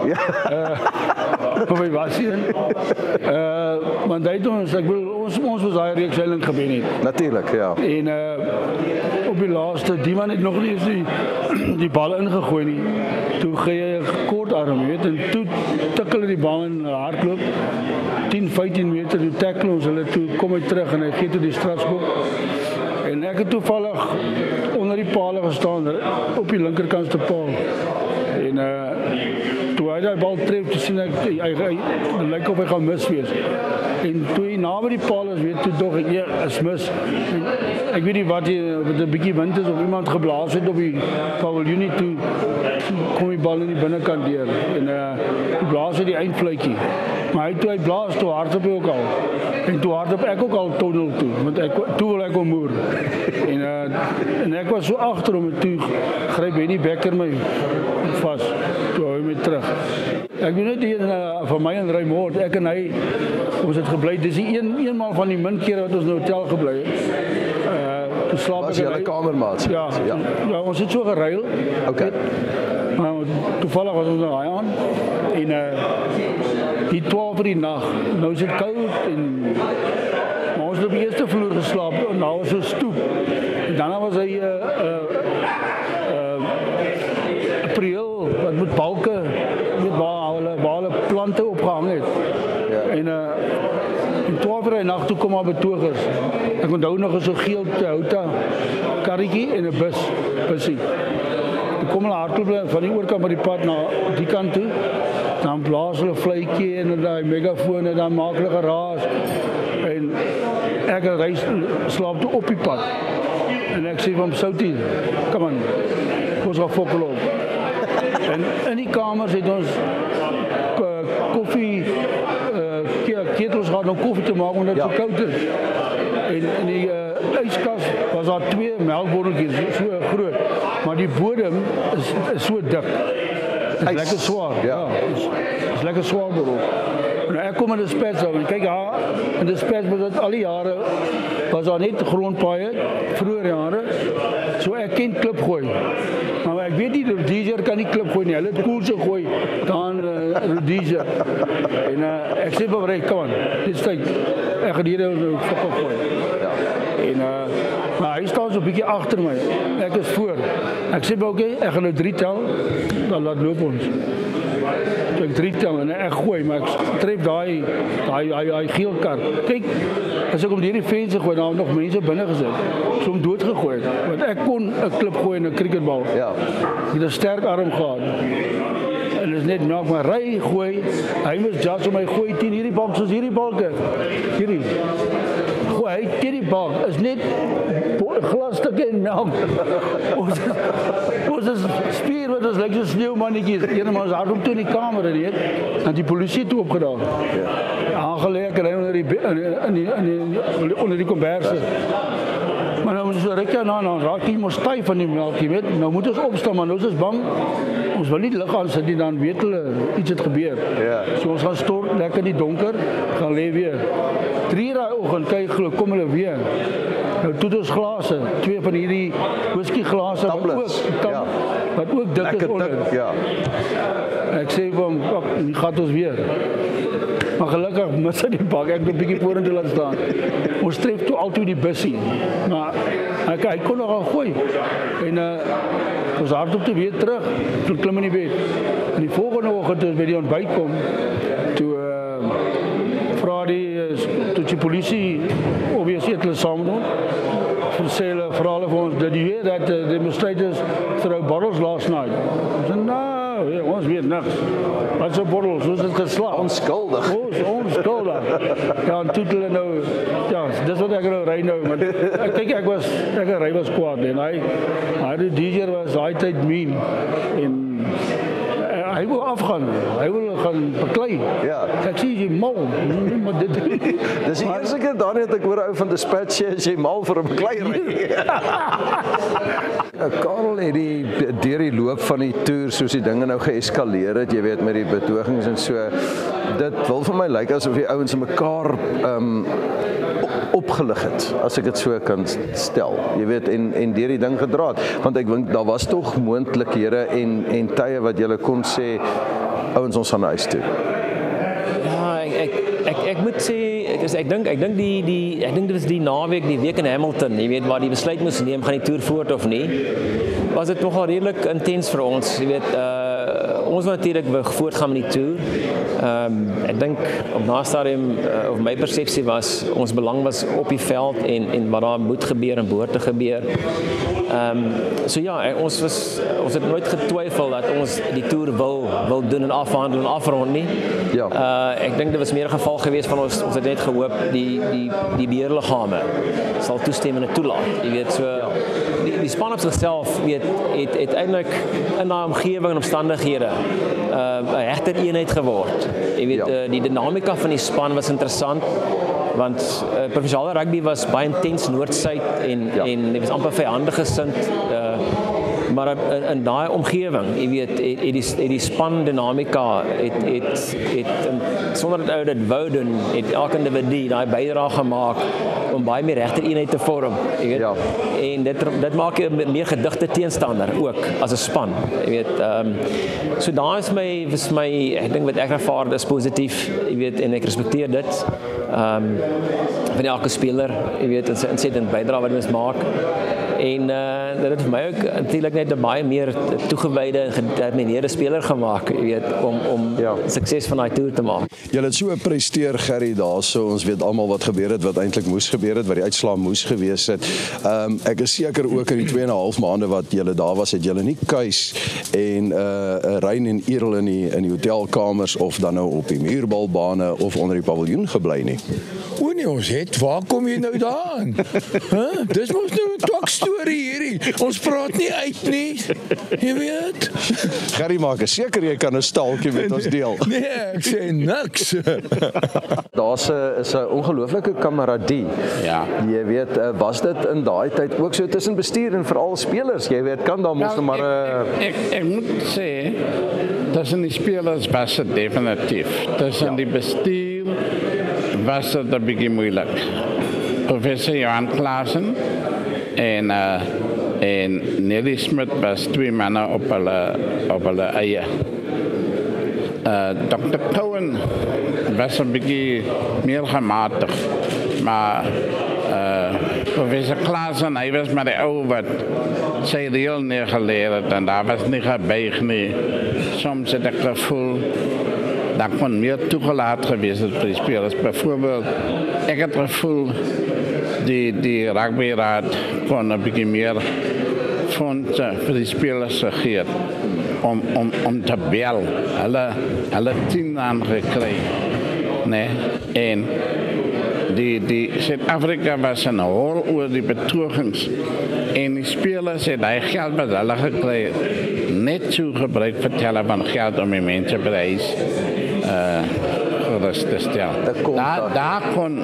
Vir my was hier. Want hy het ons, ek bedoel, ons was daai reeks heiling gewen het. Natuurlik, ja. En op die laaste, die man het nog nie eens die bal ingegooi nie. Toe gee jy 'n kort arm, weet, en toe tikkel die bal in hardloop. 10-15 meter, toe tackle ons hulle, toe kom hy terug en hy gee toe die strafschop. En ek het toevallig onder die pale gestaan, op die linkerkantste paal. En toe hy die bal tref, toe sien ek, hy lyk of hy gaan mis wees. En toe hy naby die paal is, weet toe dog ek, is mis. En ek weet nie wat 'n bietjie wind is of iemand geblaas het op die paviljoen, toe kom die bal in die binnekant deur. En toe blaas hy die eindfluitjie. Maar toe hy blaas, toe hardop hy ook al. En toe hardop ek ook al tunnel toe, want toe wil ek hom moer. En ek was so agter hom, en toe gryp Benny Becker my vas, toe hou hy my terug. Ek weet net hier van my en Raymond, ek en hy, ons het gebly, dis die eenmaal van die min kere wat ons in 'n hotel gebly het. Toe slaap was julle kamermaats? Ja, ons het so geruil. Okay. Maar toevallig was ons daai aan, en die 12 uur die nag, nou is dit koud, maar ons het op die eerste vloer geslaap, en daar was 'n stoep. En daarna was hy April, wat met balke, waar hulle plante opgehang het. Ja. En 12 uur die nag toe kom maar betogers. Ek onthou nog so geel Toyota karretjie en 'n busie. Toe kom hulle hardloop van die oorkant van die pad na die kant toe. Dan blaas hulle fluitjie en daai megafoon en dan maak hulle geraas. En ek reis slaap toe op die pad. En ek sê van Soutie, kom aan, ons gaan fokol op. En in die kamers het ons koffie, ketels gehad om koffie te maak omdat het so koud is. En in die yskas was daar 2 melkbotteltjies, so groot. Maar die bodem is so dik. Het is lekker zwaar. Ja, het is lekker zwaar beroep. Nou, ek kom in de spets af en kyk daar, in de spets was het al die jare, was daar net grondpaaie, vroeger jare, so ek ken klipgooi. Maar ek weet nie, Rhodesia kan nie klipgooi nie, hulle het koelse gooi, dan Rhodesia. En ek sê van Ray, kom aan, dit is tyd, ek gaan hier nou fokke gooi. En maar hy staan so 'n bietjie agter my, ek is voor. Ek sê, oké, ek gaan nou 3 tel, dan laat loop ons. Ek 3 tel en ek gooi, maar ek tref daai geel kar. Kyk, as ek om hierdie venster gooi, daar nog mense binne gesit. So om dood gegooi. Want ek kon 'n klip gooi in 'n cricketbal. Ja. Jy het 'n sterk arm gehad. En is net nou maar ry gooi. Hy moes judge om my gooi teen hierdie bank soos hierdie balke. Hierdie. Gooi hy teen die bank is net glasstukke en melk. Ons is spier wat ons lyk so sneeumannetjies. Eenmal is hardop toe in die kamer en weet, dan die polisie toe opgedaag. Aangelê ek ry onder die komberse. Maar nou so ruk jy nou raak jy mos styf van die melk, jy weet. Nou moet ons opstaan, maar nou is ons bang. Ons wil nie lig aan sit nie, dan weet hulle iets het gebeur. Ja. So ons gaan stort lekker in die donker, gaan lê weer. 3 daai oggend kyk glo kom hulle weer. Nou toe ons glase, 2 van hierdie whisky glase wat ook dik is onder. Ja. Ek sê vir hom, gaan ons weer. Maar gelukkig mis hy die bak, ek het 'n bietjie vorentoe laat staan. Ons tref toe altyd die bussie. Maar hy kon nog al gooi. En ons hardop toe weer terug, toe klim in die bed. En die volgende oggend toe ons by die ontbyt kom, toe vra die polisie obviously het hulle saam met ons. Sê hulle vra hulle vir ons, did you hear that the demonstrators throw bottles last night? Ons sê, no, ons weet niks. Wat so bottles, ons het geslaap. Onskuldig. Onskuldig. Ja, en toe hulle nou, ja, dis wat ek nou ry nou, maar kyk ek ry was kwaad en hy die DJ was daai tyd mean en hy wil afgaan. Hy wil gaan beklei. Ja. Ek sê jy mal. Maar dit dis die eerste keer dan het ek hoor ou van Dispatch as jy mal vir 'n bekleierery. Karel het deur die loop van die toer soos die dinge nou geeskaleer het, jy weet met die betogings en so. Dit wil vir my lyk asof die ouens mekaar opgelig het, as ek dit so kan stel. Jy weet en deur die ding gedra het, want ek dink daar was tog moontlikhede en tye wat jy kon sê ouens ons gaan huis toe. Ja, ek moet sê ek dink dit is die naweek, die week in Hamilton, jy weet waar die besluit moes neem gaan die toer voort of nie. Was dit nogal redelik intens vir ons, jy weet ons wil natuurlik voortgaan met die toer. Ek dink op na stadium of my persepsie was ons belang was op die veld en wat daar moet gebeur en behoort te gebeur. So ja, ons het nooit getwyfel dat ons die toer wil doen en afhandel en afrond nie. Ja. Ek dink dit was meer 'n geval geweest van ons het net gehoop die beheerliggame sal toestem en dit toelaat. Jy weet so die span op sigself het uiteindelik in daai omgewing en omstandighede 'n regter eenheid geword. Jy weet die dinamika van die span was interessant want provinsiale rugby was baie intens noord-suid en dit was amper vyandig gesind. Maar in daai omgewing, jy weet, het die span dinamika het sonder dat ou dit wou doen, het elke individu daai bydrae gemaak om baie meer regter eenheid te vorm, jy weet. Ja. En dit maak 'n meer gedigte teenstander ook as 'n span, jy weet. So daar is my ek dink wat ek ervaar is positief, jy weet, en ek respekteer dit. Van elke speler, jy weet, en sy bydrae wat mens maak. En dit het vir my ook natuurlik net 'n baie meer toegewyde en gedetermineerde speler gemaak, jy weet, om sukses van daai toer te maak. Jy het so gepresteer Gerry daarso, ons weet almal wat gebeur het, wat eintlik moes gebeur het, wat die uitslaa moes gewees het. Ek is seker ook in die 2,5 maande wat jy daar was, het jy nie kuis en Rein en Erel in die hotelkamers of dan nou op die muurbalbane of onder die paviljoen gebly nie. O nee, ons het, waar kom jy nou daaraan? Dis mos nou 'n twakstorie hierdie. Ons praat nie uit nie. Jy weet. Gerry maak seker jy kan 'n staaltjie met ons deel. Nee, ek sê niks. Daar's 'n ongelooflike kamaradie. Ja. Jy weet, was dit in daai tyd ook so tussen bestuur en veral spelers? Jy weet, kan daar mos nou maar ek moet sê, tussen die spelers was dit definitief. Tussen die bestuur was het een beetje moeilijk. Professor Johan Klaassen en Nelly Smit was 2 mannen op hulle eie. Dr. Cohen was een beetje meer gematigd, maar Professor Klaassen, hij was maar de oude wat sy reël neergeleerd het en daar was niet gebuigd nie. Soms het ek gevoel daar kon meer toegelaat geweest het vir die spelers. Byvoorbeeld, ek het gevoel die rugbyraad kon 'n bietjie meer fondse vir die spelers gegee om te bel. Hulle 10 aangekry, nee, en die Suid-Afrika was in 'n hol oor die betogings en die spelers het hy geld wat hulle gekry het net so gebruik vir telle van geld om die mense by die huis gerust te stel. Daar kon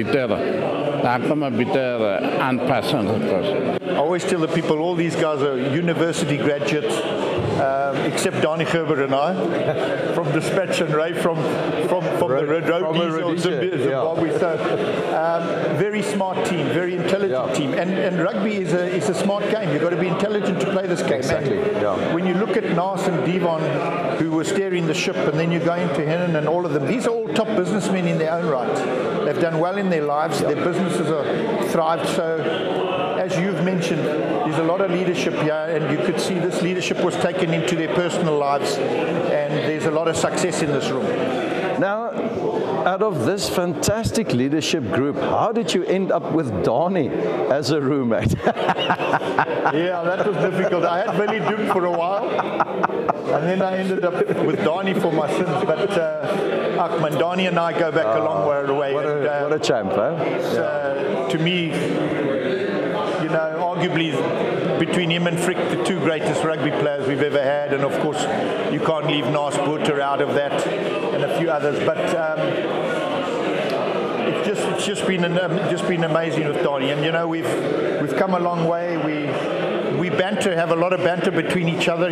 'n bitter aanpassing gekomen. I always tell the people, all these guys are university graduates, except Donnie Gerber and I, from Dispatch and Ray from the Rhodesies of Zimbabwe. So, very smart team, very intelligent team. And rugby is a smart game. You've got to be intelligent to play this game. Exactly. When you look at Nas and Devon, who were steering the ship, and then you go into Hennen and all of them, these are all top businessmen in their own right. They've done well in their lives. Their businesses are thrived. So, as you've mentioned, there's a lot of leadership here, and you could see this leadership was taken into their personal lives, and there's a lot of success in this room. Now, out of this fantastic leadership group, how did you end up with Donnie as a roommate? Yeah, that was difficult. I had Billy Duke for a while, and then I ended up with Donnie for my sins. But Ahmed, Donnie and I go back a long way away. What a champ, huh? To me, arguably between him and Frick, the two greatest rugby players we've ever had, and of course you can't leave Nas Botha out of that, and a few others. But it's just been amazing with Donnie, and we've come a long way. We banter, have a lot of banter between each other.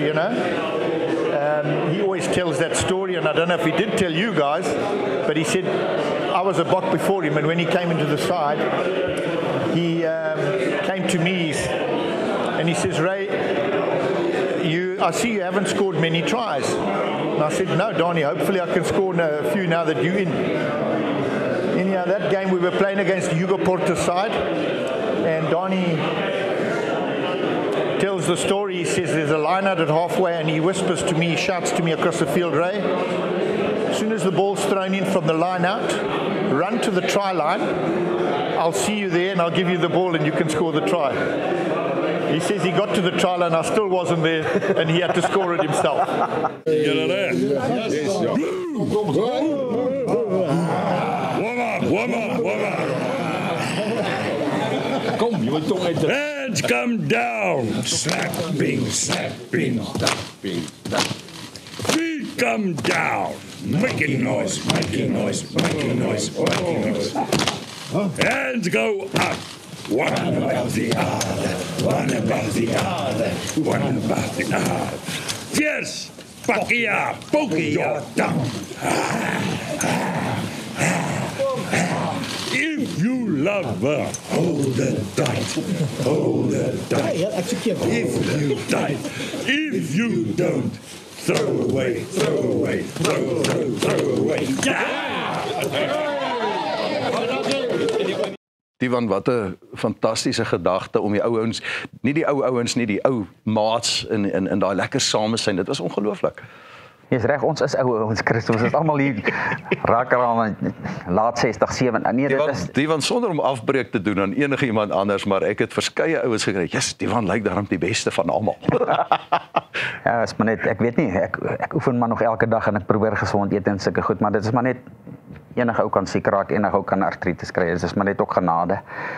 He always tells that story, and I don't know if he did tell you guys, but he said I was a Bok before him, and when he came into the side, he came to me and he says, Ray, I see you haven't scored many tries. And I said, no, Donnie, hopefully I can score a few now that you're in. Anyhow, that game we were playing against Hugo Porter's side, and Donnie tells the story. He says there's a line out at halfway, and he whispers to me, he shouts to me across the field, Ray, as soon as the ball's thrown in from the line out, run to the try line. I'll see you there and I'll give you the ball and you can score the try. He says he got to the try line, I still wasn't there, and he had to score it himself. Warm up. Hands come down. Slapping. Feet come down. Making noise. Hands go up. One above the other. Fierce. Pakia. Pokia. Down. If you love her, hold it tight. If you don't, throw away. Divan, wat 'n fantastiese gedagte om die ou ouens, nie die ou ouens nie, die ou maats in daai lekker samesyn. Dit was ongelooflik. Jy's reg, ons is ou ouens, Christus. Ons is almal hier raak aan laat 60, 7. Nee, dit is Divan sonder om afbreek te doen aan enige iemand anders, maar ek het verskeie ouens gekry. Jesus, Divan lyk daarom die beste van almal. Ja, is maar net, ek weet nie, ek oefen maar nog elke dag en ek probeer gesond eet en sulke goed, maar dit is maar net enige ou kan siek raak, enige ou kan artritis kry. Dit is maar net ook genade.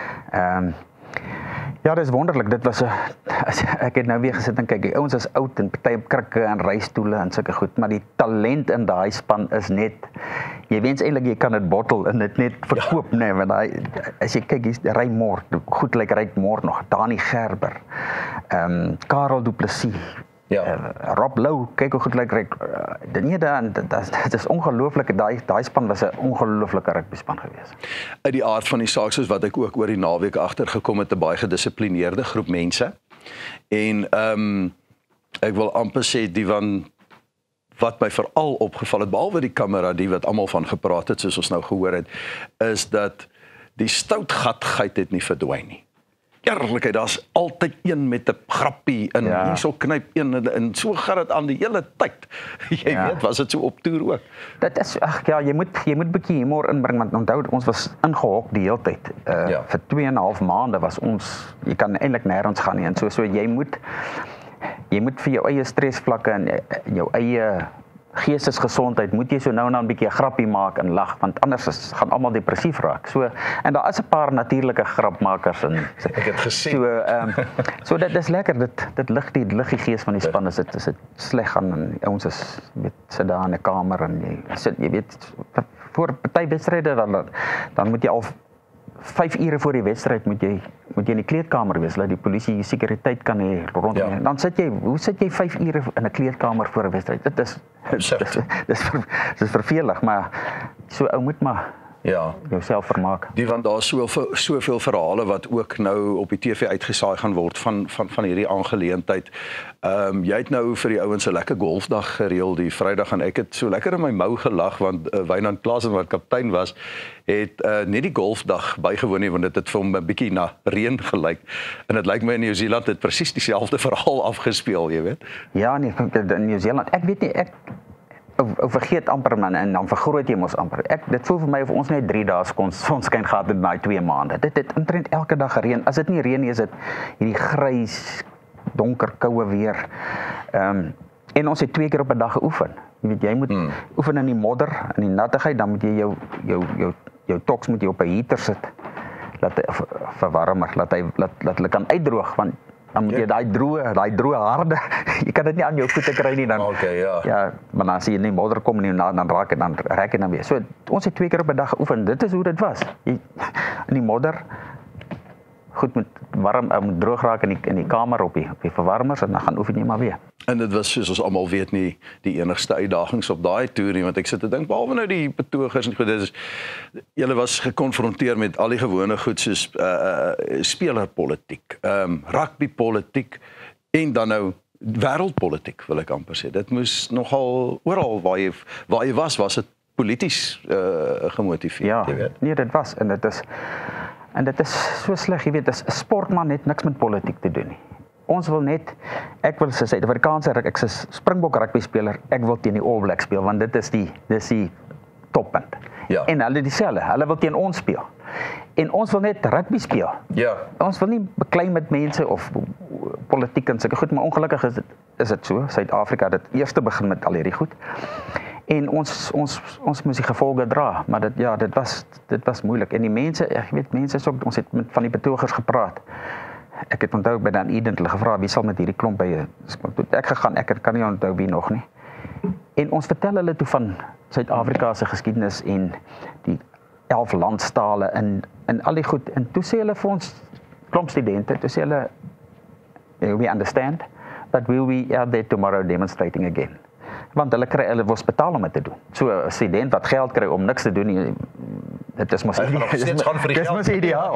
Ja, dit is wonderlik. Dit was ek het nou weer gesit en kyk, die ouens is oud en party op krikke en reistoele en sulke goed, maar die talent in daai span is net, jy wens eintlik jy kan dit bottel en dit net verkoop, nee, want as jy kyk, hier's Ray Moore, goed lyk Ray Moore nog, Dani Gerber, Karel Du Plessis, Rob Lou, kyk hoe goed lyk dit is ongelooflik, daai span was 'n ongelooflike rugby span geweest. Uit die aard van die saak, soos wat ek ook oor die naweek agtergekom het, 'n baie gedissiplineerde groep mense. En ek wil amper sê, Divan, wat my veral opgeval het, behalwe die kameradie wat almal van gepraat het, soos ons nou gehoor het, is dat die stoutgatgeit het nie verdwyn nie. eerlikheid, daar's altyd een met 'n grappie en hierso knyp een en so gaan dit aan die hele tyd. Jy weet, was dit so op toer ook? Dit is jy moet bietjie humor inbring want onthou ons was ingehok die hele tyd. Vir 2,5 maande was ons, jy kan eintlik nêrens gaan nie en so jy moet vir jou eie stresvlakke en jou eie geestesgesondheid moet jy so nou en dan 'n bietjie 'n grappie maak en lag want anders gaan almal depressief raak. So en daar is 'n paar natuurlike grapmakers en ek het gesien. So dit is lekker, dit lig die gees van die span as dit sleg gaan en ouens is sit daar in 'n kamer en jy weet voor party wedstryde dan moet jy al 5 ure voor die wedstryd moet jy in die kleedkamer wees, dat die polisie sekuriteit kan hê rondom. Dan hoe sit jy 5 ure in 'n kleedkamer voor 'n wedstryd? Dit is vervelig, maar so ou moet maar jouself vermaak. Want daar is soveel verhale wat ook nou op die TV uitgesaai gaan word van hierdie aangeleentheid. Jy het nou vir die ouens 'n lekker golfdag gereël die Vrydag en ek het so lekker in my mou gelag want Wynand Klaasen wat kaptein was, het net die golfdag bygewoon nie want dit het vir hom 'n bietjie na reën gelyk. En dit lyk my in Nieu-Seeland het presies dieselfde verhaal afgespeel, jy weet. Ja, nee, in Nieu-Seeland. Ek weet nie vergeet amper man en dan vergroot jy mos amper. Dit voel vir my of ons net 3 dae sonskyn gehad het in daai 2 maande. Dit het omtrent elke dag gereën. As dit nie reën nie, is dit hierdie grys, donker, koue weer. En ons het 2 keer op 'n dag geoefen. Jy weet jy moet oefen in die modder, in die nattigheid, dan moet jy jou toks moet jy op 'n heater sit. Laat verwarmer, laat hulle kan uitdroog want dan moet jy daai droë harde, jy kan dit nie aan jou voete kry nie dan. Maar dan as jy in die modder kom en dan raak dit dan weer. So ons het 2 keer op 'n dag geoefen. Dit is hoe dit was. In die modder goed moet moet droog raak in die kamer op die verwarmers en dan gaan oefen jy maar weer. En dit was soos ons almal weet nie die enigste uitdagings op daai toer nie want ek sit te dink behalwe nou die betogers en goed julle was gekonfronteer met al die gewone goed soos spelerpolitiek, rugbypolitiek en dan nou wêreldpolitiek wil ek amper sê. Dit moes nogal oral waar jy was dit polities gemotiveerd, jy weet. Nee, dit was en dit is so sleg, jy weet, 'n sportman het niks met politiek te doen nie. Ons wil net, ek wil sê Suid-Afrikaanse ek is Springbok rugby speler, ek wil teen die All Blacks speel want dit is die toppunt. En hulle dieselfde, hulle wil teen ons speel. En ons wil net rugby speel. Ons wil nie beklei met mense of politiek en sulke goed, maar ongelukkig is dit so. Suid-Afrika het eers begin met al hierdie goed. En ons moes die gevolge dra, maar dit was moeilik. En die mense, ek weet mense is ook, ons het met van die betogers gepraat. Ek het onthou by Dan Eden hulle gevra wie sal met hierdie klomp by ek gegaan, ek kan nie onthou wie nog nie. En ons vertel hulle toe van Suid-Afrika se geskiedenis en die 11 landstale en al die goed. En toe sê hulle vir ons klomp studente, toe sê hulle we understand that we'll be out there tomorrow demonstrating again. Want hulle word betaal om dit te doen. So 'n student wat geld kry om niks te doen, dit is mos ideaal.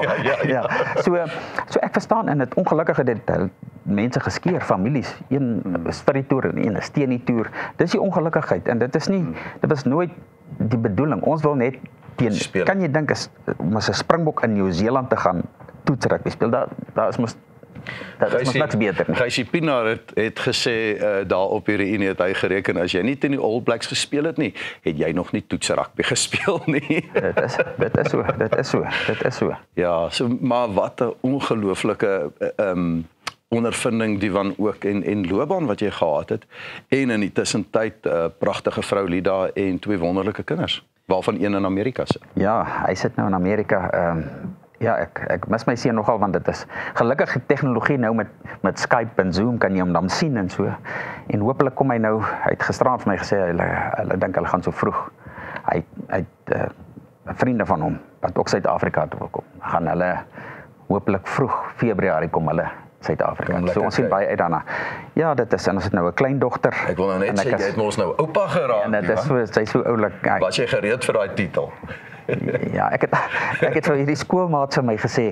So ek verstaan en dit ongelukkig het mense geskeer, families, een is vir die toer en een is teen die toer. Dis die ongelukkigheid en dit was nooit die bedoeling. Ons wil net kan jy dink om as 'n Springbok in Nieu-Seeland te gaan toetsrugby speel, daar is mos dat is niks beter nie. Gijsie Pinaar het gesê daar op hierdie reunie het hy gereken as jy nie teen die All Blacks gespeel het nie, het jy nog nie toetsrugby gespeel nie. Dit is so. Ja, maar wat 'n ongelooflike ondervinding die van ook en loopbaan wat jy gehad het en in die tussentyd pragtige vrou Lida en 2 wonderlike kinders, waarvan een in Amerika sit. Ja, hy sit nou in Amerika. Ek mis my seun nogal want dit is gelukkig die tegnologie nou met Skype en Zoom kan jy hom dan sien en so. En hopelik kom hy nou, hy het gisteraan vir my gesê hulle dink hulle gaan so vroeg. Hy vriende van hom wat ook Suid-Afrika toe wil kom. Gaan hulle hopelik vroeg Februarie kom hulle Suid-Afrika. So ons sien baie uit daarna. Ja, dit is en ons het nou 'n kleindogter. Ek wil nou net sê jy het mos nou oupa geraak. En dit is sy so oulik. Was jy gereed vir daai titel? Ja, ek het vir hierdie skoolmaat vir my gesê,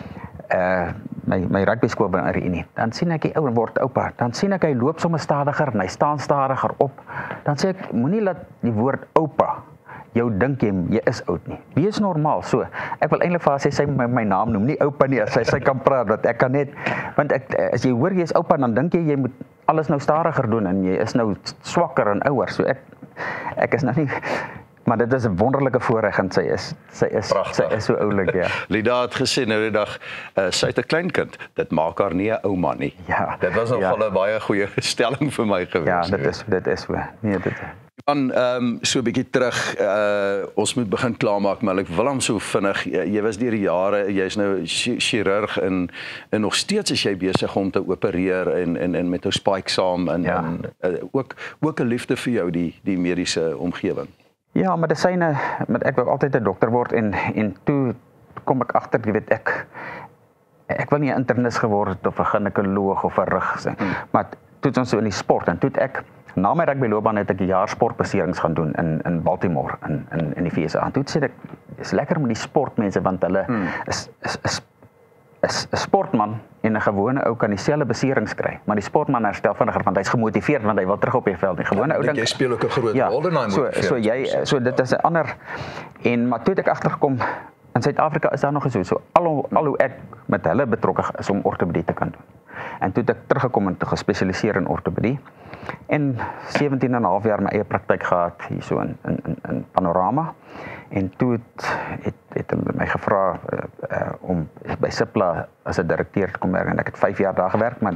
my rugby skool by 'n reunie. Dan sien ek die ou word oupa. Dan sien ek hy loop sommer stadiger en hy staan stadiger op. Dan sê ek moenie laat die woord oupa jou dink jy is oud nie. Wees normaal. So, ek wil eintlik vir haar sê sy my naam noem, nie oupa nie, as sy kan praat, want ek kan net, want as jy hoor jy is oupa, dan dink jy moet alles nou stadiger doen en jy is nou swakker en ouer. So ek is nou nie, maar dit is 'n wonderlike voorreg en sy is so oulik, ja. Lida het gesê nou die dag, sy het 'n kleinkind. Dit maak haar nie 'n ouma nie. Ja. Dit was nogal 'n baie goeie stelling vir my gewees. Ja, dit is so. Nee, dit Dan so 'n bietjie terug, ons moet begin klaarmaak, maar ek wil hom so vinnig, jy was deur die jare, jy's nou chirurg en nog steeds is jy besig om te opereer en met jou spike saam en ook 'n liefde vir jou die mediese omgewing. Ja, medisyne, met ek wou altyd 'n dokter word en toe kom ek agter, jy weet ek wil nie 'n internis geword het of 'n ginekoloog of 'n rug, maar toe het ons so in die sport en toe het ek na my rugbyloopbaan het ek 'n jaar sportbeserings gaan doen in Baltimore in die VSA. En toe sê ek, is lekker met die sportmense want hulle is 'n sportman en 'n gewone ou kan dieselfde beserings kry, maar die sportman herstel vinniger want hy's gemotiveerd want hy wil terug op die veld. Die gewone ou dink jy speel ook 'n groot rol in daai motivasie. So dit is 'n ander maar toe het ek agtergekom in Suid-Afrika is daar nog so al hoe ek met hulle betrokke is om ortopedie te kan doen. En toe het ek teruggekom en gespesialiseer in ortopedie en 17 en 'n half jaar my eie praktyk gehad hier so in Panorama. En toe het hulle my gevra om by Cipla as 'n direkteur te kom werk en ek het 5 jaar daar gewerk, maar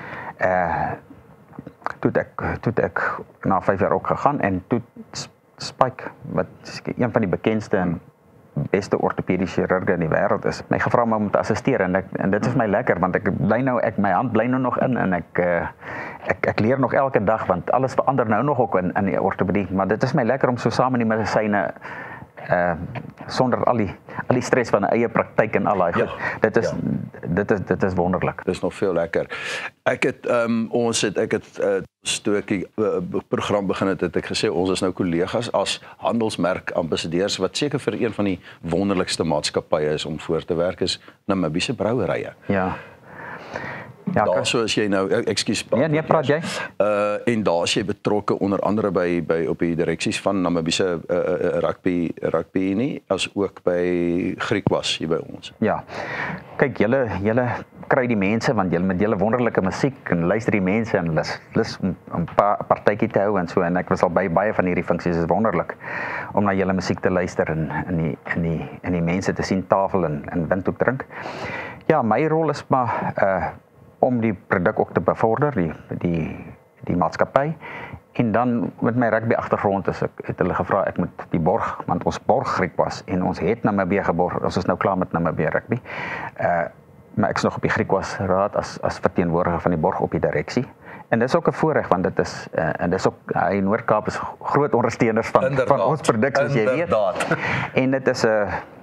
toe het ek na 5 jaar ook gegaan en toe Spike, wat een van die bekendste en beste ortopediese chirurge in die wêreld is, my gevra om te assisteer en dit is my lekker want my hand bly nou nog in en ek leer nog elke dag want alles verander nou nog ook in die ortopedie, maar dit is my lekker om so saam in die medisyne sonder al die stres van 'n eie praktyk en al daai goed. Dit is wonderlik. Dis nog veel lekker. Ek het toe ek die program begin het ek gesê ons is nou kollegas as handelsmerk ambassadeurs wat seker vir een van die wonderlikste maatskappye is om voor te werk is Namibiese brouwerye. Ja. Ja, daar so as jy nou, ekskuus. Nee, praat jy. En daar is jy betrokke onder andere by op die direksies van Namibiese rugby nie, as ook by Griekwas hier by ons. Ja. Kyk, julle kry die mense want julle met julle wonderlike musiek en luister die mense en lus om partytjie te hou en so en ek was al by baie van hierdie funksies, is wonderlik om na julle musiek te luister en die mense te sien tafel en windhoek drink. Ja, my rol is maar om die produk ook te bevorder, die maatskappy. En dan met my rugby agtergrond het hulle gevra ek moet die borg, want ons borg Griekwas en ons het Namibië geborg. Ons is nou klaar met Namibië rugby. Maar ek is nog op die Griekwas raad as verteenwoordiger van die borg op die direksie. En dis ook 'n voorreg want dit is en dis ook in Noord-Kaap is groot ondersteuners van ons produk soos jy weet. En dit is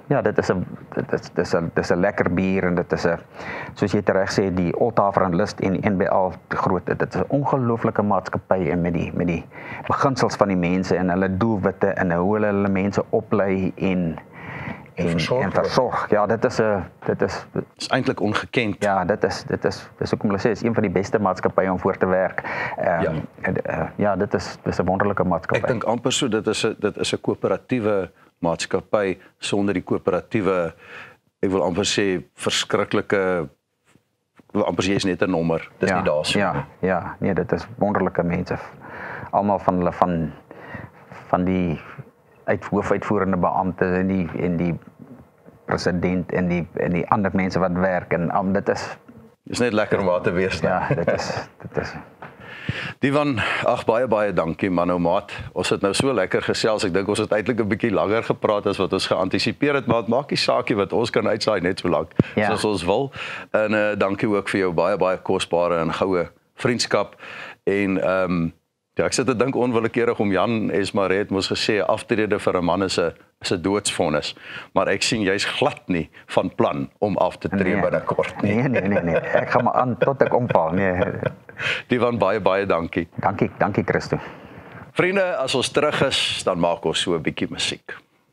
'n lekker bier en dit is 'n soos jy reg sê die Ottawa en Lust en NBL groot. Dit is 'n ongelooflike maatskappy en met die beginsels van die mense en hulle doelwitte en hoe hulle mense oplei en versorg. Ja, dit is eintlik ongekend. Ja, dis hoekom hulle sê is een van die beste maatskappye om voor te werk. Ja, dit is 'n wonderlike maatskappy. Ek dink amper so dit is 'n koöperatiewe maatskappy sonder die koöperatiewe, ek wil amper sê verskriklike, amper jy is net 'n nommer. Dis nie daar so. Ja, nee, dit is wonderlike mense. Almal van hulle van die hoofuitvoerende beampte en die president en die ander mense wat werk en dit is net lekker om daar te wees. Ja, dit is Divan, baie dankie man, ou maat. Ons het nou so lekker gesels. Ek dink ons het eintlik 'n bietjie langer gepraat as wat ons geantisipeer het, maar dit maak nie saakie wat ons kan uitsaai net so lank soos ons wil. En dankie ook vir jou baie kosbare en goue vriendskap en ek sit te dink onwillekeurig om Jan Esmaret moes gesê aftrede vir 'n man is 'n doodsvonnis, maar ek sien jy's glad nie van plan om af te tree binnekort nie. Nee. Ek gaan maar aan tot ek omval. Nee. Divan, baie dankie. Dankie Christo. Vriende, as ons terug is, dan maak ons so 'n bietjie musiek.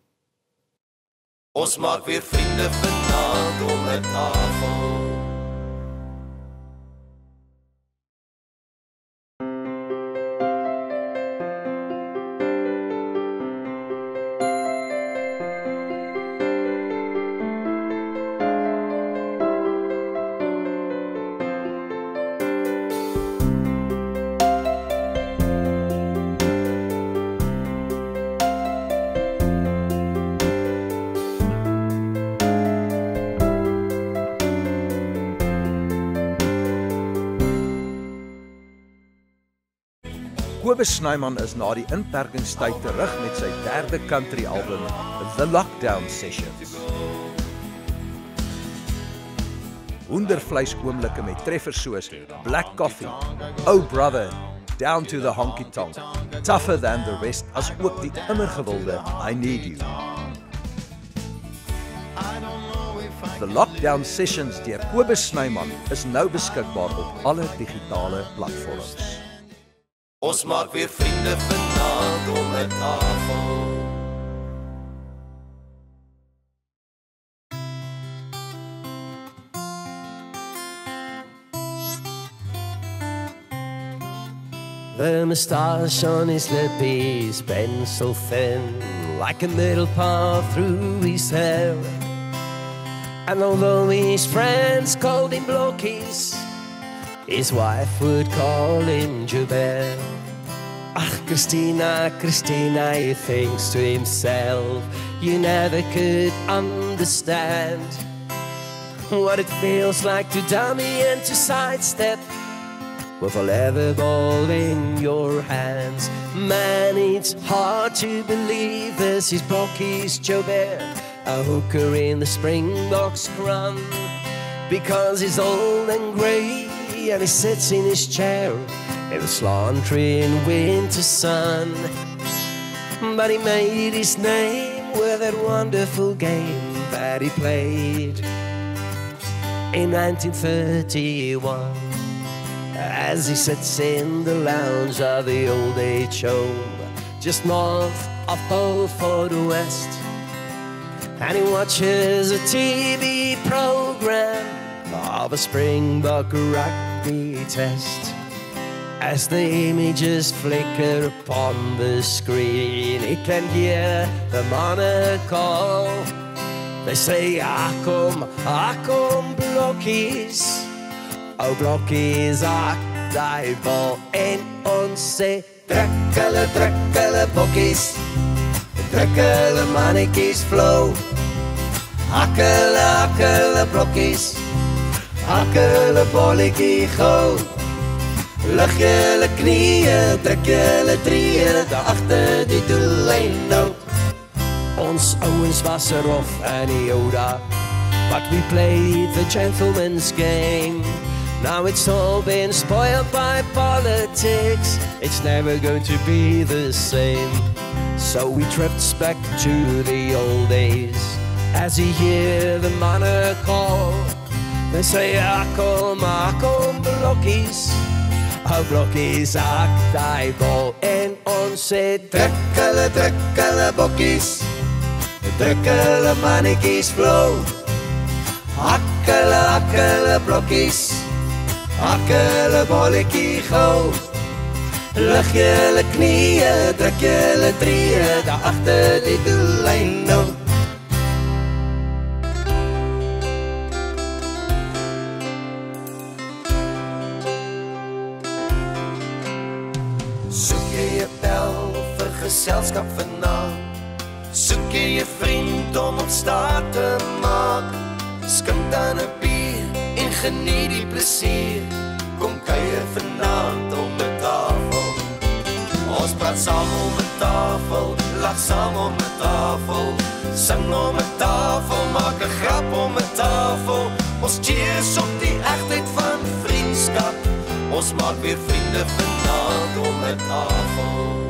Ons maak weer vriende vanaand om 'n tafel. Kobus Snyman is na die inperkingstyd terug met sy derde country album, The Lockdown Sessions. Hoendervleis oomblikke met treffers soos Black Coffee, Oh Brother, Down to the Honky Tonk, Tougher Than the Rest, as ook die immer gewilde I Need You. The Lockdown Sessions deur Kobus Snyman is nou beskikbaar op alle digitale platforms. Ons maak weer vriende vanaand om 'n tafel. The moustache on his lip is pencil thin, like a needle path through his hair. And although his friends called him Blokkies, his wife would call him Joubert. Ach, Christina, Christina, he thinks to himself, you never could understand what it feels like to dummy and to sidestep with a leather ball in your hands. Man, it's hard to believe this is Blokkies Joubert, a hooker in the Springboks run, because he's old and grey and he sits in his chair in the slanting winter sun. But he made his name with that wonderful game that he played in 1931. As he sits in the lounge of the old age home just north of Beaufort West, and he watches a TV program of a Springbok rugby test. As the images flicker upon the screen, he can hear the monarch call. They say, Akom, Akom Blokkies. Oh Blokkies, ak die bal en ons sê trek hulle bokkies, trek hulle mannetjies flow. Hak hulle Blokkies, hak hulle bolletjie gou. Lig julle knieë, trek julle trieë, daar agter die doellyn nou. Ons ouens was rof en die ou dae, but we played the gentleman's game. Now it's all been spoiled by politics, it's never going to be the same. So he drifts back to the old days as he hear the monarch call. They say, Akom, Akom Blokkies. Oh Blokkies, ak die bal en ons sê trek hulle bokkies, trek hulle mannetjies flow. Hak hulle Blokkies, hak hulle bolletjie gou. Lig julle knieë, trek julle trieë, daar agter die doellyn nou. Soek jy 'n bel vir geselskap vanaand? Soek jy 'n vriend om op staat te maak? Skink dan 'n bier en geniet die plesier. Kom kuier vanaand om 'n tafel. Ons praat saam om 'n tafel, lag saam om 'n tafel, sing om 'n tafel, maak 'n grap om 'n tafel. Ons cheers op die egtheid van vriendskap. Ons maak weer vriende vanaand om 'n tafel.